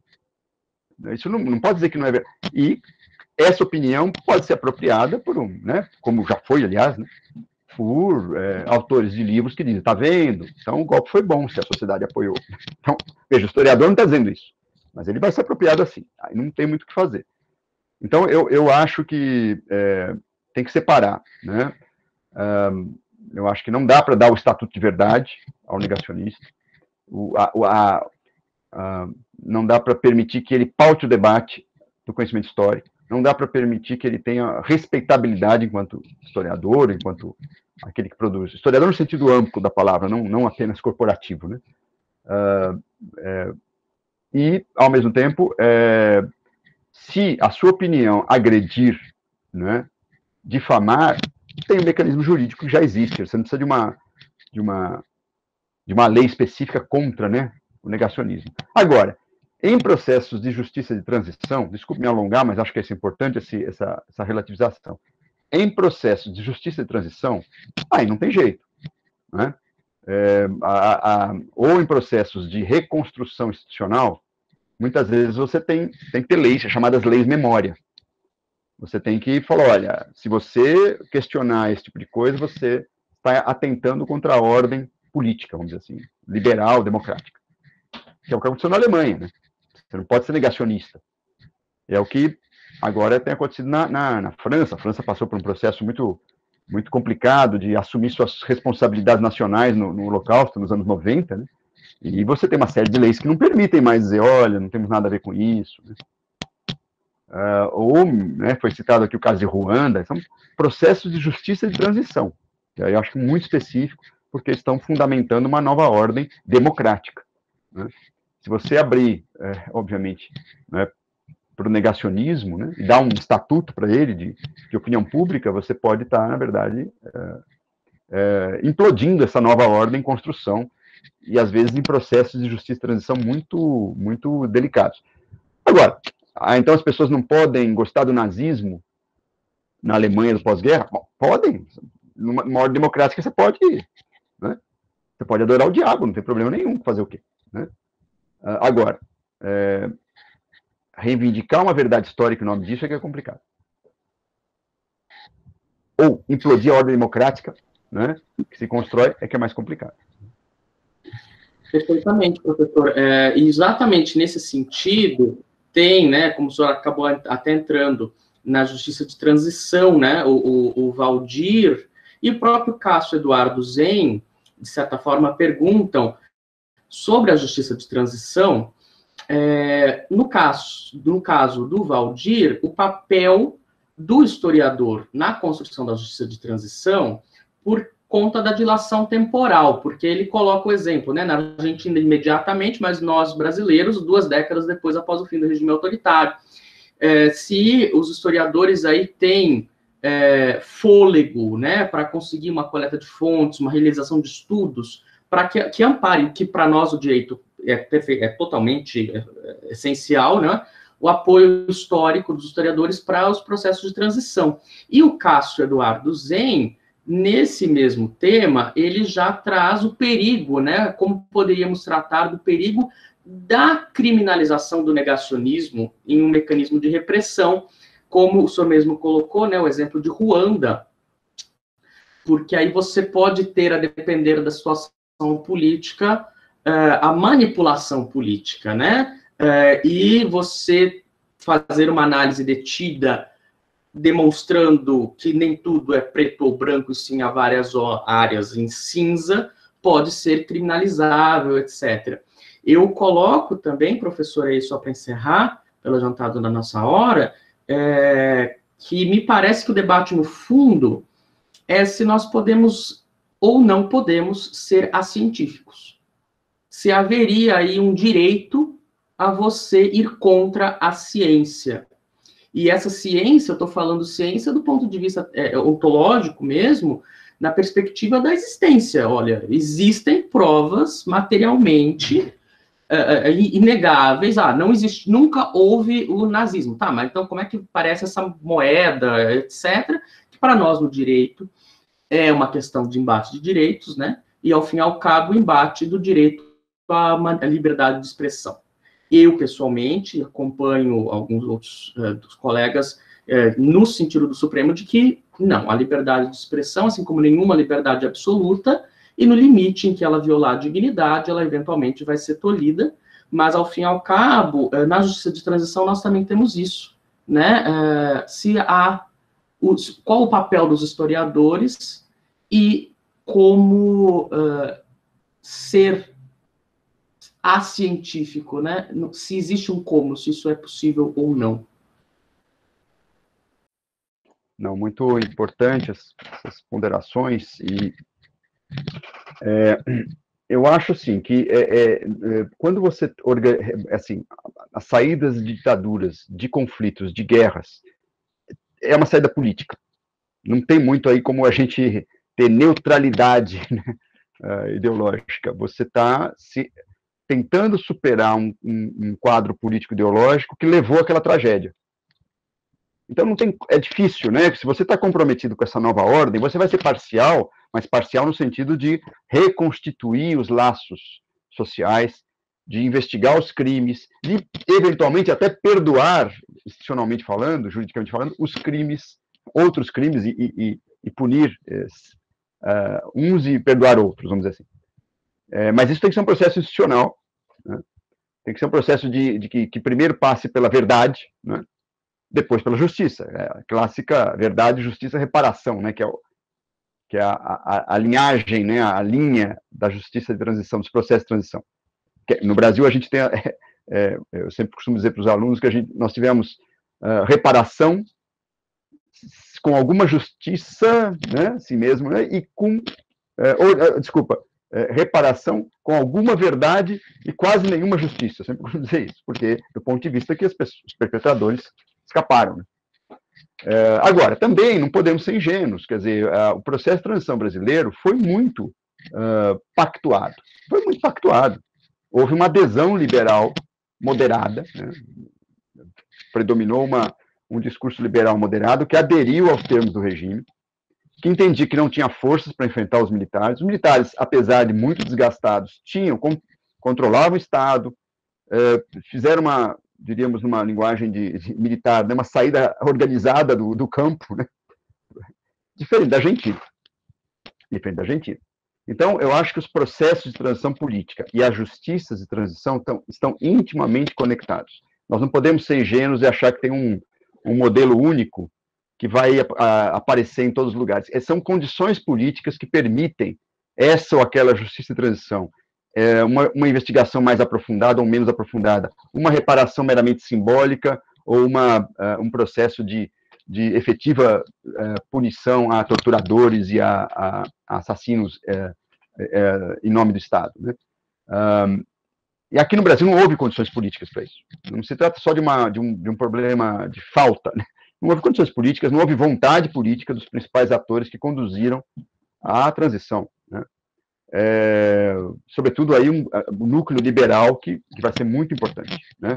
Isso não, não pode dizer que não é verdade. E essa opinião pode ser apropriada por um, né, como já foi, aliás, né, por é, autores de livros que dizem, está vendo, então o golpe foi bom se a sociedade apoiou. Então, veja, o historiador não está dizendo isso, mas ele vai ser apropriado assim, aí não tem muito o que fazer. Então, eu, eu acho que é, tem que separar, né? Um, eu acho que não dá para dar o estatuto de verdade ao negacionista, o, a, a, a, não dá para permitir que ele paute o debate do conhecimento histórico, não dá para permitir que ele tenha respeitabilidade enquanto historiador, enquanto aquele que produz. Historiador no sentido amplo da palavra, não, não apenas corporativo, né? Uh, é, e, ao mesmo tempo, é, se a sua opinião agredir, né, difamar, tem um mecanismo jurídico que já existe. Você não precisa de uma, de uma, de uma lei específica contra, né, o negacionismo. Agora, em processos de justiça de transição, desculpe me alongar, mas acho que é importante esse, essa, essa relativização. Em processos de justiça de transição, aí não tem jeito, né? É, a, a, ou em processos de reconstrução institucional, muitas vezes você tem, tem que ter leis, chamadas leis memória. Você tem que falar, olha, se você questionar esse tipo de coisa, você está atentando contra a ordem política, vamos dizer assim, liberal, democrática. Que é o que aconteceu na Alemanha, né? Você não pode ser negacionista. É o que agora tem acontecido na, na, na França. A França passou por um processo muito, muito complicado de assumir suas responsabilidades nacionais no, no Holocausto, nos anos noventa, né? E você tem uma série de leis que não permitem mais dizer, olha, não temos nada a ver com isso, né? Uh, ou, né, foi citado aqui o caso de Ruanda, são processos de justiça de transição, que eu acho muito específico, porque estão fundamentando uma nova ordem democrática, né? Se você abrir, é, obviamente, né, para o negacionismo, né, e dar um estatuto para ele de, de opinião pública, você pode estar, na verdade, é, é, implodindo essa nova ordem em construção, e às vezes em processos de justiça de transição muito, muito delicados. Agora, ah, então as pessoas não podem gostar do nazismo na Alemanha do pós-guerra? Bom, podem. Numa, numa ordem democrática você pode, né? Você pode adorar o diabo, não tem problema nenhum, fazer o quê? Né? Agora, é, reivindicar uma verdade histórica em nome disso é que é complicado. Ou implodir a ordem democrática, né, que se constrói, é que é mais complicado. Perfeitamente, professor. É, exatamente nesse sentido, tem, né, como o senhor acabou até entrando, na justiça de transição, né, o, o, o Valdir e o próprio Cássio Eduardo Zen, de certa forma, perguntam sobre a justiça de transição. É, no, caso, no caso do Valdir, o papel do historiador na construção da justiça de transição, por conta da dilação temporal, porque ele coloca o exemplo, né, na Argentina imediatamente, mas nós brasileiros, duas décadas depois, após o fim do regime autoritário. É, se os historiadores aí têm é, fôlego, né, para conseguir uma coleta de fontes, uma realização de estudos, para que, que ampare, que para nós o direito é, é totalmente é, é essencial, né, o apoio histórico dos historiadores para os processos de transição. E o Cássio Eduardo Zen, nesse mesmo tema, ele já traz o perigo, né, como poderíamos tratar do perigo da criminalização do negacionismo em um mecanismo de repressão, como o senhor mesmo colocou, né, o exemplo de Ruanda, porque aí você pode ter, a depender da situação política, a manipulação política, né, e você fazer uma análise detida, demonstrando que nem tudo é preto ou branco, e sim há várias áreas em cinza, pode ser criminalizável, etcétera. Eu coloco também, professor, aí só para encerrar, pelo adiantado da nossa hora, é, que me parece que o debate no fundo é se nós podemos ou não podemos ser acientíficos. Se haveria aí um direito a você ir contra a ciência. E essa ciência, eu estou falando ciência do ponto de vista é, ontológico mesmo, na perspectiva da existência. Olha, existem provas materialmente uh, inegáveis. Ah, não existe, nunca houve o nazismo. Tá, mas então como é que parece essa moeda, etcétera, que para nós no direito é uma questão de embate de direitos, né? E ao fim e ao cabo, o embate do direito à liberdade de expressão. Eu, pessoalmente, acompanho alguns outros uh, dos colegas uh, no sentido do Supremo de que, não, a liberdade de expressão, assim como nenhuma liberdade absoluta, e no limite em que ela violar a dignidade, ela eventualmente vai ser tolhida, mas, ao fim e ao cabo, uh, na justiça de transição, nós também temos isso, né? Uh, se há, os, qual o papel dos historiadores e como uh, ser acientífico, né? Se existe um como, se isso é possível ou não. Não, muito importante essas ponderações, e é, eu acho, assim, que é, é, quando você, assim, as saídas de ditaduras, de conflitos, de guerras, é uma saída política. Não tem muito aí como a gente ter neutralidade, né, ideológica. Você está se tentando superar um, um, um quadro político-ideológico que levou àquela tragédia. Então, não tem, é difícil, né? Se você está comprometido com essa nova ordem, você vai ser parcial, mas parcial no sentido de reconstituir os laços sociais, de investigar os crimes, de, eventualmente, até perdoar, institucionalmente falando, juridicamente falando, os crimes, outros crimes, e, e, e punir uh, uns e perdoar outros, vamos dizer assim. É, mas isso tem que ser um processo institucional, né? Tem que ser um processo de, de que, que primeiro passe pela verdade, né? Depois pela justiça. É a clássica verdade, justiça, reparação, né? Que é, o, que é a, a, a linhagem, né? A linha da justiça de transição, dos processos de transição. Que, no Brasil, a gente tem, é, é, eu sempre costumo dizer para os alunos que a gente, nós tivemos uh, reparação com alguma justiça, né? Assim mesmo, né? E com, uh, ou, uh, desculpa, É, reparação com alguma verdade e quase nenhuma justiça. Eu sempre costumo dizer isso, porque do ponto de vista que as pessoas, os perpetradores escaparam. Né? É, agora, também não podemos ser ingênuos, quer dizer, a, o processo de transição brasileiro foi muito uh, pactuado, foi muito pactuado. Houve uma adesão liberal moderada, né? Predominou uma, um discurso liberal moderado que aderiu aos termos do regime, que entendia que não tinha forças para enfrentar os militares. Os militares, apesar de muito desgastados, tinham, controlavam o Estado, eh, fizeram uma, diríamos, numa linguagem de, de militar, né, uma saída organizada do, do campo, né, diferente da Argentina. Diferente da Argentina. Então, eu acho que os processos de transição política e as justiças de transição tão, estão intimamente conectados. Nós não podemos ser ingênuos e achar que tem um, um modelo único que vai a, a, aparecer em todos os lugares. Essas são condições políticas que permitem essa ou aquela justiça de transição, é, uma, uma investigação mais aprofundada ou menos aprofundada, uma reparação meramente simbólica ou uma, uh, um processo de, de efetiva uh, punição a torturadores e a, a, a assassinos uh, uh, em nome do Estado, né? Um, e aqui no Brasil não houve condições políticas para isso. Não se trata só de, uma, de, um, de um problema de falta, né? Não houve condições políticas, não houve vontade política dos principais atores que conduziram a transição, né? É, sobretudo aí um, um núcleo liberal que, que vai ser muito importante, né?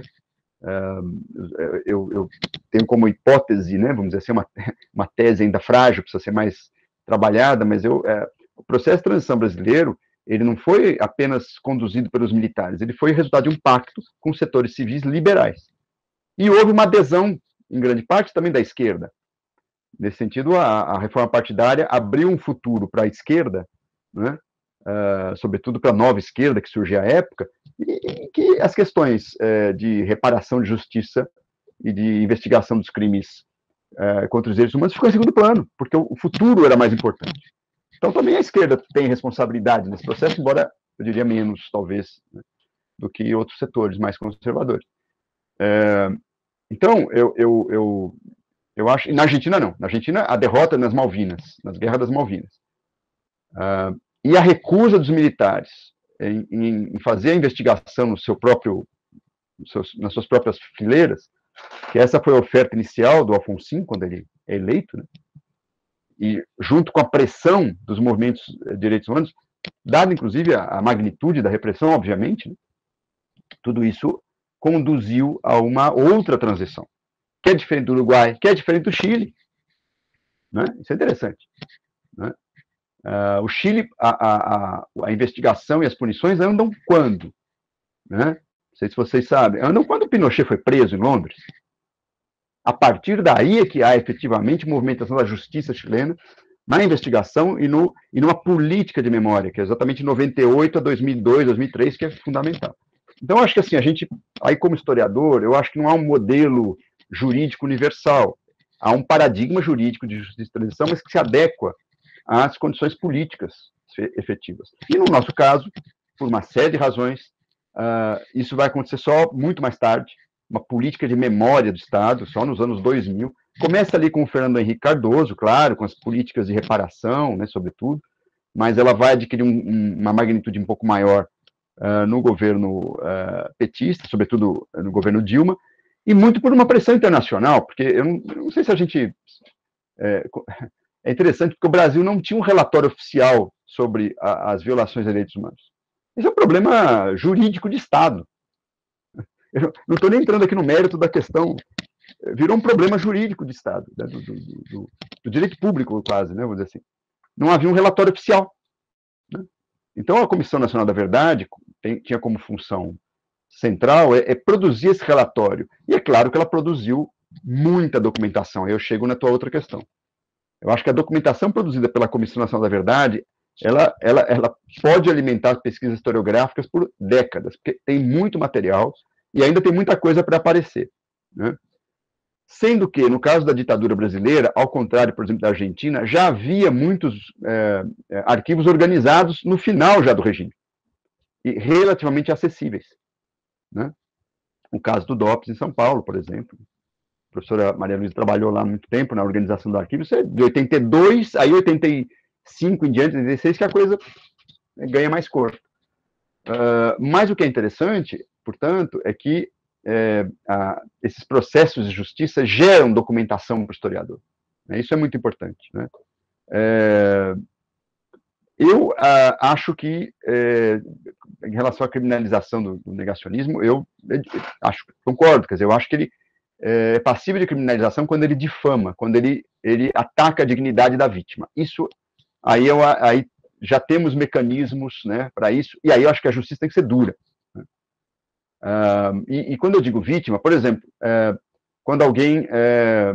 É, eu, eu tenho como hipótese, né, vamos dizer assim, uma, uma tese ainda frágil, precisa ser mais trabalhada, mas eu, é, o processo de transição brasileiro, ele não foi apenas conduzido pelos militares, ele foi resultado de um pacto com setores civis liberais. E houve uma adesão, em grande parte, também da esquerda. Nesse sentido, a, a reforma partidária abriu um futuro para a esquerda, né, uh, sobretudo para a nova esquerda que surgiu à época, e, e que as questões uh, de reparação de justiça e de investigação dos crimes uh, contra os direitos humanos ficou em segundo plano, porque o, o futuro era mais importante. Então, também a esquerda tem responsabilidade nesse processo, embora, eu diria, menos, talvez, né, do que outros setores mais conservadores. Uh, então, eu, eu, eu, eu acho... E na Argentina, não. Na Argentina, a derrota nas Malvinas, nas guerras das Malvinas. Uh, e a recusa dos militares em, em fazer a investigação no seu próprio, nos seus, nas suas próprias fileiras, que essa foi a oferta inicial do Alfonsín, quando ele é eleito, né? E junto com a pressão dos movimentos de direitos humanos, dada inclusive a, a magnitude da repressão, obviamente, né? Tudo isso conduziu a uma outra transição, que é diferente do Uruguai, que é diferente do Chile, né? Isso é interessante, né? Uh, o Chile, a, a, a, a investigação e as punições andam quando? Né? Não sei se vocês sabem, andam quando o Pinochet foi preso em Londres. A partir daí é que há efetivamente movimentação da justiça chilena na investigação e, no, e numa política de memória, que é exatamente de noventa e oito a dois mil e dois, dois mil e três, que é fundamental. Então, eu acho que assim, a gente, aí como historiador, eu acho que não há um modelo jurídico universal. Há um paradigma jurídico de justiça de transição, mas que se adequa às condições políticas efetivas. E no nosso caso, por uma série de razões, uh, isso vai acontecer só muito mais tarde, uma política de memória do Estado, só nos anos dois mil. Começa ali com o Fernando Henrique Cardoso, claro, com as políticas de reparação, né, sobretudo, mas ela vai adquirir um, um, uma magnitude um pouco maior uh, no governo uh, petista, sobretudo no governo Dilma, e muito por uma pressão internacional, porque eu não, eu não sei se a gente... É, é interessante porque o Brasil não tinha um relatório oficial sobre a, as violações de direitos humanos. Esse é um problema jurídico de Estado. Eu não estou nem entrando aqui no mérito da questão, virou um problema jurídico de Estado, né, do, do, do, do direito público, quase, né, vou dizer assim. Não havia um relatório oficial, né? Então, a Comissão Nacional da Verdade tem, tinha como função central é, é produzir esse relatório. E é claro que ela produziu muita documentação. Aí eu chego na tua outra questão. Eu acho que a documentação produzida pela Comissão Nacional da Verdade, ela, ela, ela pode alimentar pesquisas historiográficas por décadas, porque tem muito material e ainda tem muita coisa para aparecer, né? Sendo que, no caso da ditadura brasileira, ao contrário, por exemplo, da Argentina, já havia muitos é, arquivos organizados no final já do regime, e relativamente acessíveis, né? O caso do DOPS em São Paulo, por exemplo. A professora Maria Luísa trabalhou lá há muito tempo na organização do arquivo, isso é de oitenta e dois, aí oitenta e cinco em diante, oitenta e seis, que a coisa ganha mais cor. Uh, mas o que é interessante, portanto, é que é, a, esses processos de justiça geram documentação para o historiador, né? Isso é muito importante, né? É, eu a, acho que, é, em relação à criminalização do, do negacionismo, eu, eu acho, concordo, quer dizer, eu acho que ele é passível de criminalização quando ele difama, quando ele, ele ataca a dignidade da vítima. Isso, aí, eu, aí já temos mecanismos, né, para isso, e aí eu acho que a justiça tem que ser dura. Né? Uh, e, e quando eu digo vítima, por exemplo, é, quando alguém, é,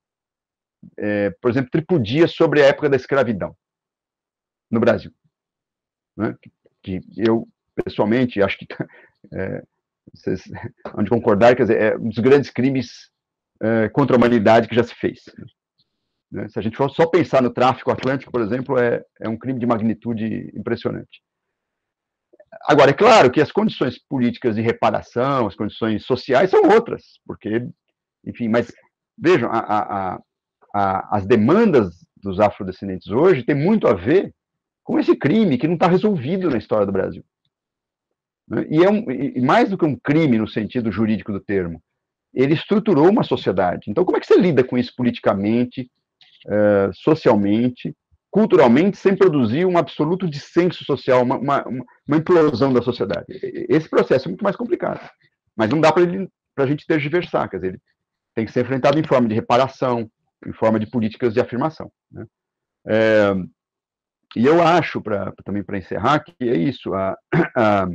é, por exemplo, tripudia sobre a época da escravidão no Brasil, né, que eu, pessoalmente, acho que é, vocês vão concordar, quer dizer, é um dos grandes crimes é, contra a humanidade que já se fez. Né? Se a gente for só pensar no tráfico atlântico, por exemplo, é, é um crime de magnitude impressionante. Agora, é claro que as condições políticas de reparação, as condições sociais são outras, porque, enfim, mas vejam, a, a, a, as demandas dos afrodescendentes hoje têm muito a ver com esse crime que não está resolvido na história do Brasil. E, é um, e mais do que um crime no sentido jurídico do termo, ele estruturou uma sociedade. Então, como é que você lida com isso politicamente, uh, socialmente, culturalmente, sem produzir um absoluto dissenso social, uma, uma, uma implosão da sociedade? Esse processo é muito mais complicado. Mas não dá para a gente tergiversar, quer dizer, ele tem que ser enfrentado em forma de reparação, em forma de políticas de afirmação. Né? É, e eu acho, pra, também para encerrar, que é isso, a, a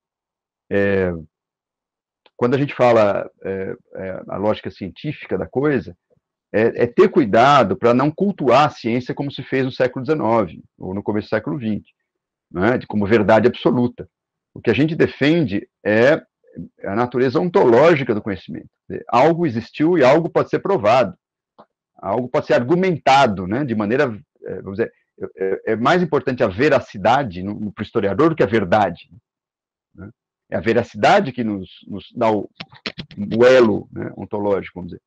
É, quando a gente fala é, é, a lógica científica da coisa, é, é ter cuidado para não cultuar a ciência como se fez no século dezenove, ou no começo do século vinte, né, de, como verdade absoluta. O que a gente defende é a natureza ontológica do conhecimento. Algo existiu e algo pode ser provado, algo pode ser argumentado, né, de maneira, é, vamos dizer, é, é mais importante a veracidade para o historiador do que a verdade, né? É a veracidade que nos, nos dá o, o elo, né, ontológico, vamos dizer.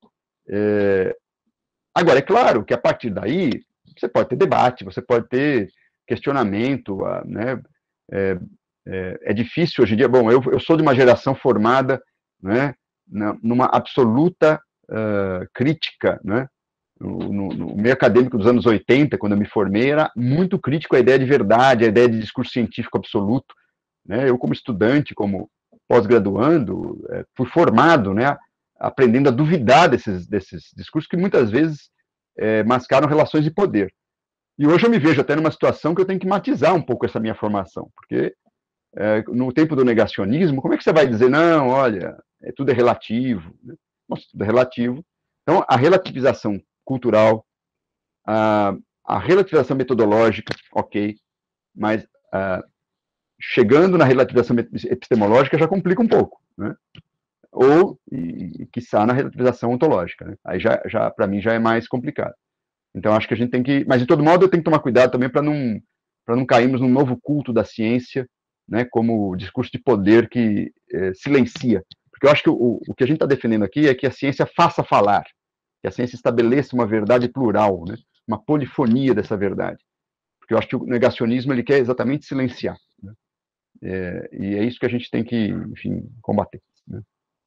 É, agora, é claro que a partir daí, você pode ter debate, você pode ter questionamento, né, é, é, é difícil hoje em dia. Bom, eu, eu sou de uma geração formada, né, numa absoluta uh, crítica, né, no, no, no meio acadêmico dos anos oitenta, quando eu me formei, era muito crítico à ideia de verdade, à ideia de discurso científico absoluto. Né, eu, como estudante, como pós-graduando, é, fui formado, né, aprendendo a duvidar desses, desses discursos que muitas vezes é, mascaram relações de poder. E hoje eu me vejo até numa situação que eu tenho que matizar um pouco essa minha formação, porque é, no tempo do negacionismo, como é que você vai dizer, não, olha, é, tudo é relativo? Né? Nossa, tudo é relativo. Então, a relativização cultural, a, a relativização metodológica, ok, mas a, chegando na relativização epistemológica já complica um pouco, né? Ou, e, e quiçá, na relativização ontológica, né? Aí já, já para mim, já é mais complicado. Então, acho que a gente tem que... Mas, de todo modo, eu tenho que tomar cuidado também para não, para não cairmos num novo culto da ciência, né, como discurso de poder que é, silencia. Porque eu acho que o, o que a gente está defendendo aqui é que a ciência faça falar, que a ciência estabeleça uma verdade plural, né, uma polifonia dessa verdade. Porque eu acho que o negacionismo ele quer exatamente silenciar. Né? É, e é isso que a gente tem que, enfim, combater. Né?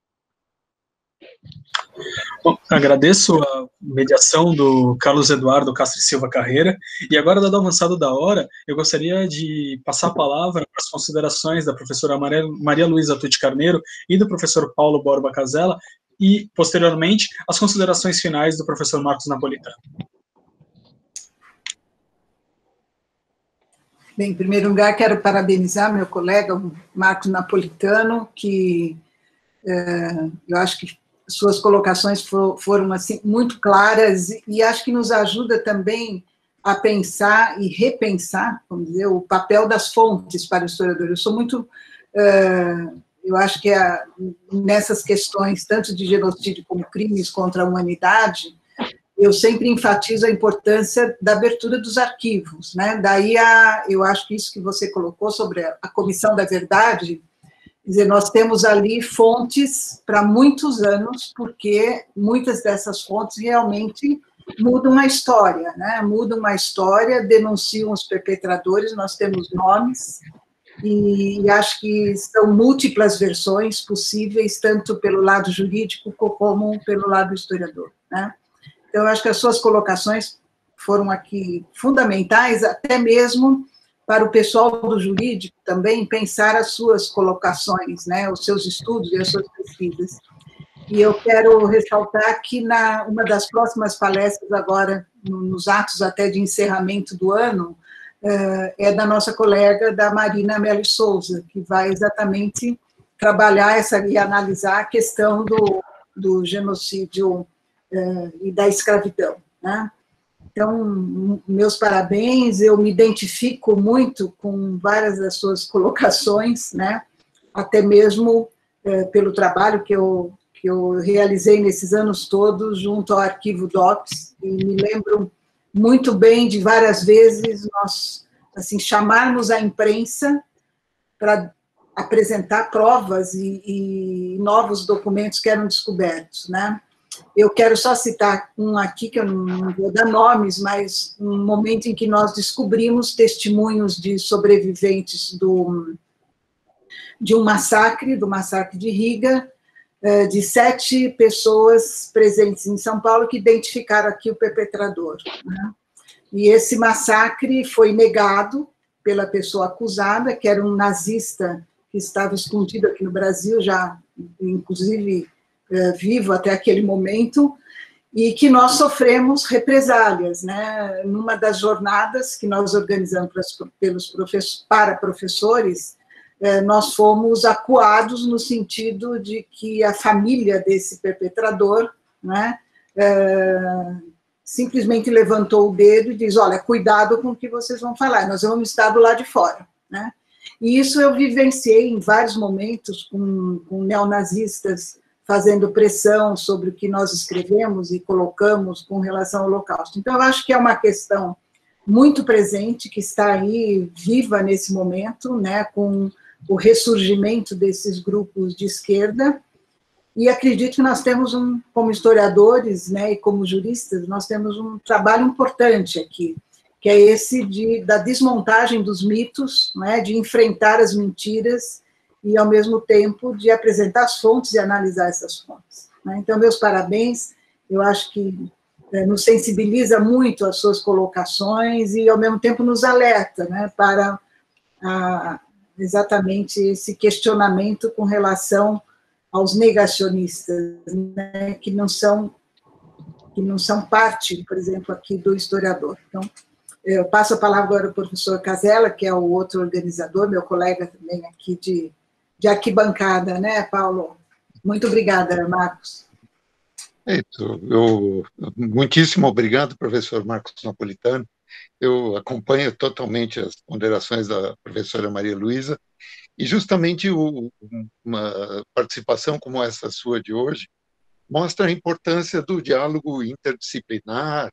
Bom, agradeço a mediação do Carlos Eduardo Castro Silva Carreira, e agora, dado avançado da hora, eu gostaria de passar a palavra para as considerações da professora Maria, Maria Luísa Tucci Carneiro e do professor Paulo Borba Casella, e, posteriormente, as considerações finais do professor Marcos Napolitano. Bem, em primeiro lugar, quero parabenizar meu colega Marcos Napolitano, que é, eu acho que suas colocações for, foram assim, muito claras, e acho que nos ajuda também a pensar e repensar, vamos dizer, o papel das fontes para o historiador. Eu sou muito, uh, eu acho que é, nessas questões, tanto de genocídio como crimes contra a humanidade, eu sempre enfatizo a importância da abertura dos arquivos, né? Daí, a, eu acho que isso que você colocou sobre a, a Comissão da Verdade, quer dizer, nós temos ali fontes para muitos anos, porque muitas dessas fontes realmente mudam a história, né? Mudam a história, denunciam os perpetradores, nós temos nomes, e acho que são múltiplas versões possíveis, tanto pelo lado jurídico como pelo lado historiador, né? Então, eu acho que as suas colocações foram aqui fundamentais, até mesmo para o pessoal do jurídico também pensar as suas colocações, né, os seus estudos e as suas pesquisas. E eu quero ressaltar que na uma das próximas palestras agora, nos atos até de encerramento do ano, é da nossa colega, da Marina Meli Souza, que vai exatamente trabalhar essa, e analisar a questão do, do genocídio e da escravidão, né? Então, meus parabéns, eu me identifico muito com várias das suas colocações, né? Até mesmo é, pelo trabalho que eu, que eu realizei nesses anos todos junto ao Arquivo DOPS, e me lembro muito bem de várias vezes nós assim, chamarmos a imprensa para apresentar provas e, e novos documentos que eram descobertos, né? Eu quero só citar um aqui, que eu não vou dar nomes, mas um momento em que nós descobrimos testemunhos de sobreviventes do, de um massacre, do massacre de Riga, de sete pessoas presentes em São Paulo que identificaram aqui o perpetrador, né? E esse massacre foi negado pela pessoa acusada, que era um nazista que estava escondido aqui no Brasil, já, inclusive, vivo até aquele momento, e que nós sofremos represálias, né? Numa das jornadas que nós organizamos pelos professores, para professores, nós fomos acuados no sentido de que a família desse perpetrador, né, simplesmente levantou o dedo e diz, olha, cuidado com o que vocês vão falar, nós vamos estar do lado de fora, né? E isso eu vivenciei em vários momentos com, com neonazistas fazendo pressão sobre o que nós escrevemos e colocamos com relação ao Holocausto. Então, eu acho que é uma questão muito presente, que está aí viva nesse momento, né, com o ressurgimento desses grupos de esquerda, e acredito que nós temos, um, como historiadores, né, e como juristas, nós temos um trabalho importante aqui, que é esse de, da desmontagem dos mitos, né, de enfrentar as mentiras e, ao mesmo tempo, de apresentar as fontes e analisar essas fontes, né? Então, meus parabéns, eu acho que é, nos sensibiliza muito as suas colocações e, ao mesmo tempo, nos alerta, né, para a, exatamente esse questionamento com relação aos negacionistas, né, que não são que não são parte, por exemplo, aqui do historiador. Então, eu passo a palavra agora ao professor Casella, que é o outro organizador, meu colega também aqui de, de arquibancada, né, Paulo? Muito obrigada, Marcos. Eito, eu, muitíssimo obrigado, professor Marcos Napolitano. Eu acompanho totalmente as ponderações da professora Maria Luísa, e justamente o, uma participação como essa sua de hoje mostra a importância do diálogo interdisciplinar,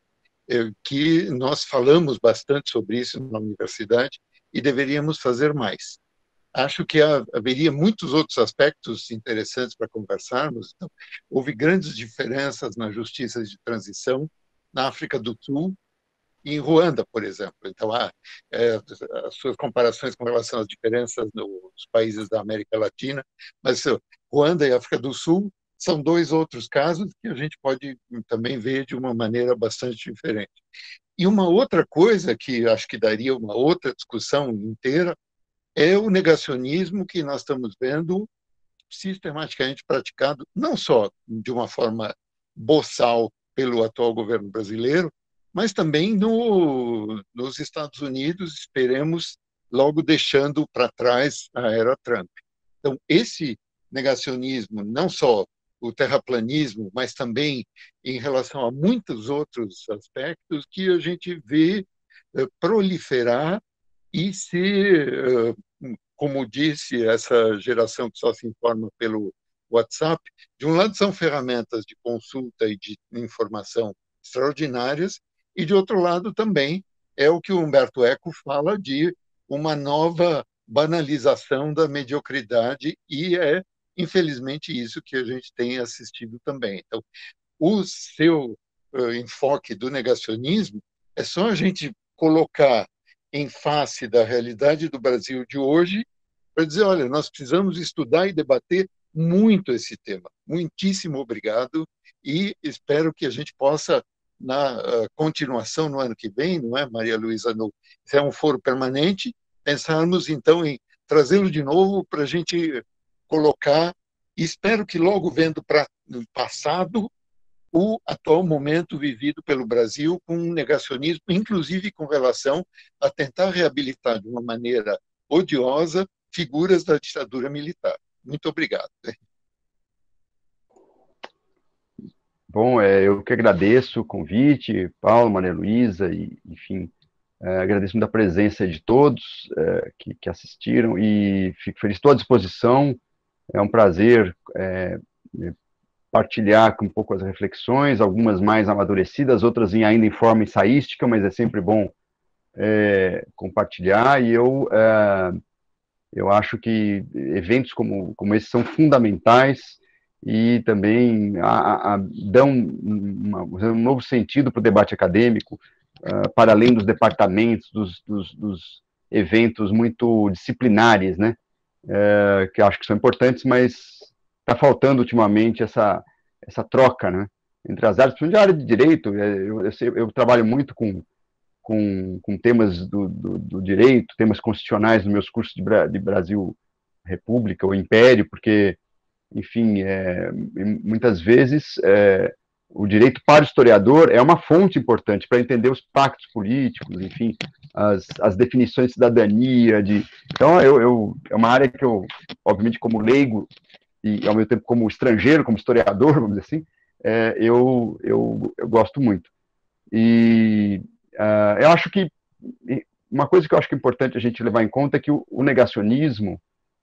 que nós falamos bastante sobre isso na universidade e deveríamos fazer mais. Acho que haveria muitos outros aspectos interessantes para conversarmos. Então, houve grandes diferenças na justiça de transição na África do Sul e em Ruanda, por exemplo. Então, há é, as suas comparações com relação às diferenças nos países da América Latina, mas Ruanda e África do Sul são dois outros casos que a gente pode também ver de uma maneira bastante diferente. E uma outra coisa que acho que daria uma outra discussão inteira é o negacionismo que nós estamos vendo sistematicamente praticado, não só de uma forma boçal pelo atual governo brasileiro, mas também no, nos Estados Unidos, esperemos, logo deixando para trás a era Trump. Então, esse negacionismo, não só o terraplanismo, mas também em relação a muitos outros aspectos que a gente vê eh, proliferar e ser, eh, como disse essa geração que só se informa pelo WhatsApp, de um lado são ferramentas de consulta e de informação extraordinárias, e de outro lado também é o que o Humberto Eco fala de uma nova banalização da mediocridade, e é infelizmente isso que a gente tem assistido também. Então, o seu uh, enfoque do negacionismo é só a gente colocar em face da realidade do Brasil de hoje para dizer, olha, nós precisamos estudar e debater muito esse tema. Muitíssimo obrigado, e espero que a gente possa, na uh, continuação no ano que vem, não é, Maria Luísa, no, se é um foro permanente, pensarmos então em trazê-lo de novo para a gente colocar e espero que logo vendo para o passado o atual momento vivido pelo Brasil com um negacionismo, inclusive com relação a tentar reabilitar de uma maneira odiosa figuras da ditadura militar. Muito obrigado. Bom, é, eu que agradeço o convite, Paulo, Maria Luísa, e, enfim, é, agradeço muito a presença de todos é, que, que assistiram e fico feliz, estou à disposição, é um prazer é, partilhar um pouco as reflexões, algumas mais amadurecidas, outras em, ainda em forma ensaística, mas é sempre bom é, compartilhar, e eu, é, eu acho que eventos como, como esse são fundamentais e também a, a, dão uma, um novo sentido para o debate acadêmico, uh, para além dos departamentos, dos, dos, dos eventos muito disciplinares, né, uh, que eu acho que são importantes, mas está faltando ultimamente essa, essa troca, né, entre as áreas, principalmente a área de direito. Eu, eu, eu trabalho muito com, com, com temas do, do, do direito, temas constitucionais nos meus cursos de, de Brasil República ou Império, porque, enfim, é, muitas vezes é, o direito para o historiador é uma fonte importante para entender os pactos políticos, enfim, as, as definições de cidadania, de... Então, eu, eu, é uma área que eu, obviamente, como leigo, e ao mesmo tempo como estrangeiro, como historiador, vamos dizer assim, é, eu, eu, eu gosto muito. E uh, eu acho que uma coisa que eu acho que é importante a gente levar em conta é que o, o negacionismo,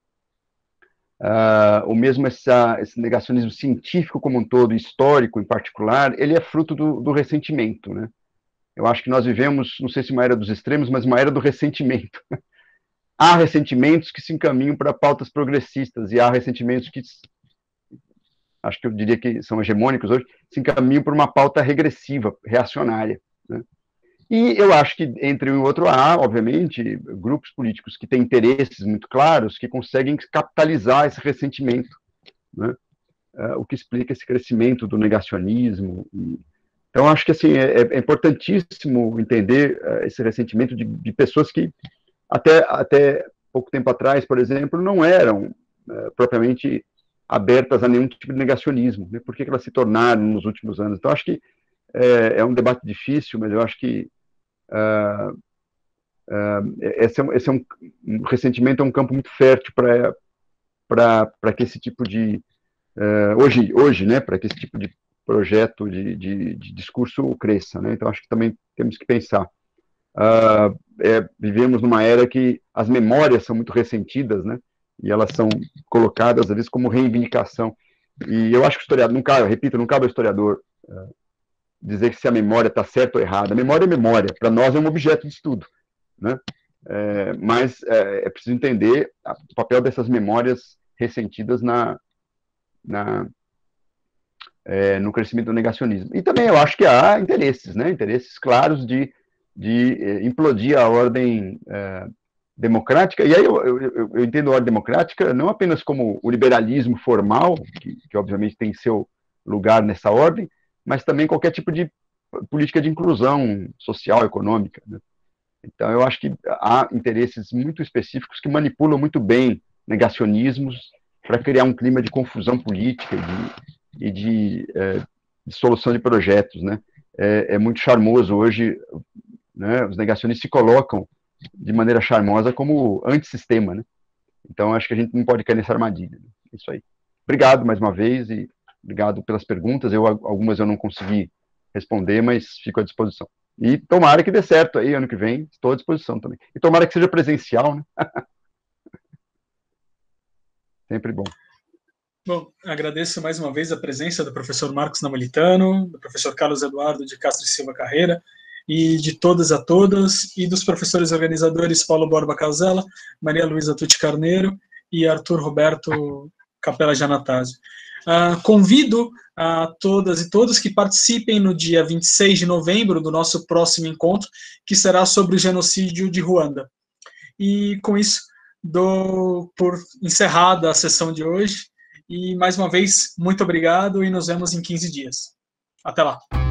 uh, ou mesmo essa, esse negacionismo científico como um todo, histórico em particular, ele é fruto do, do ressentimento, né? Eu acho que nós vivemos, não sei se uma era dos extremos, mas uma era do ressentimento. Há ressentimentos que se encaminham para pautas progressistas, e há ressentimentos que, acho que eu diria que são hegemônicos hoje, se encaminham para uma pauta regressiva, reacionária, né? E eu acho que entre um e outro há, obviamente, grupos políticos que têm interesses muito claros, que conseguem capitalizar esse ressentimento, né? Uh, o que explica esse crescimento do negacionismo. E, então, acho que assim, é, é importantíssimo entender uh, esse ressentimento de, de pessoas que até, até pouco tempo atrás, por exemplo, não eram uh, propriamente abertas a nenhum tipo de negacionismo, né? Por que elas se tornaram nos últimos anos? Então, acho que é, é um debate difícil, mas eu acho que uh, uh, esse, é, esse é um, um ressentimento é um campo muito fértil para para que esse tipo de uh, hoje hoje, né, para que esse tipo de projeto de, de, de discurso cresça, né? Então, acho que também temos que pensar. Uh, é, vivemos numa era que as memórias são muito ressentidas, né? E elas são colocadas, às vezes, como reivindicação. E eu acho que o historiador, não cabe, eu repito, não cabe ao historiador uh, dizer que se a memória está certa ou errada. A memória é memória, para nós é um objeto de estudo, né? É, mas é, é preciso entender a, o papel dessas memórias ressentidas na, na, é, no crescimento do negacionismo. E também eu acho que há interesses, né? Interesses claros de, de é, implodir a ordem é, democrática. E aí eu, eu, eu entendo a ordem democrática não apenas como o liberalismo formal, que, que obviamente tem seu lugar nessa ordem, mas também qualquer tipo de política de inclusão social, econômica, né? Então, eu acho que há interesses muito específicos que manipulam muito bem negacionismos para criar um clima de confusão política de, e de, é, de solução de projetos, né? É, é muito charmoso hoje, né? Os negacionistas se colocam de maneira charmosa como antissistema, né? Então, acho que a gente não pode cair nessa armadilha, né? Isso aí. Obrigado mais uma vez e obrigado pelas perguntas. Eu, algumas eu não consegui responder, mas fico à disposição. E tomara que dê certo aí, ano que vem, estou à disposição também. E tomara que seja presencial, né? Sempre bom. Bom, agradeço mais uma vez a presença do professor Marcos Napolitano, do professor Carlos Eduardo de Castro e Silva Carreira, e de todas a todas, e dos professores organizadores Paulo Borba Casella, Maria Luísa Tucci Carneiro e Arthur Roberto Capella Giannatasio. Uh, convido a todas e todos que participem no dia vinte e seis de novembro do nosso próximo encontro, que será sobre o genocídio de Ruanda. E com isso, dou por encerrada a sessão de hoje, e mais uma vez, muito obrigado e nos vemos em quinze dias. Até lá.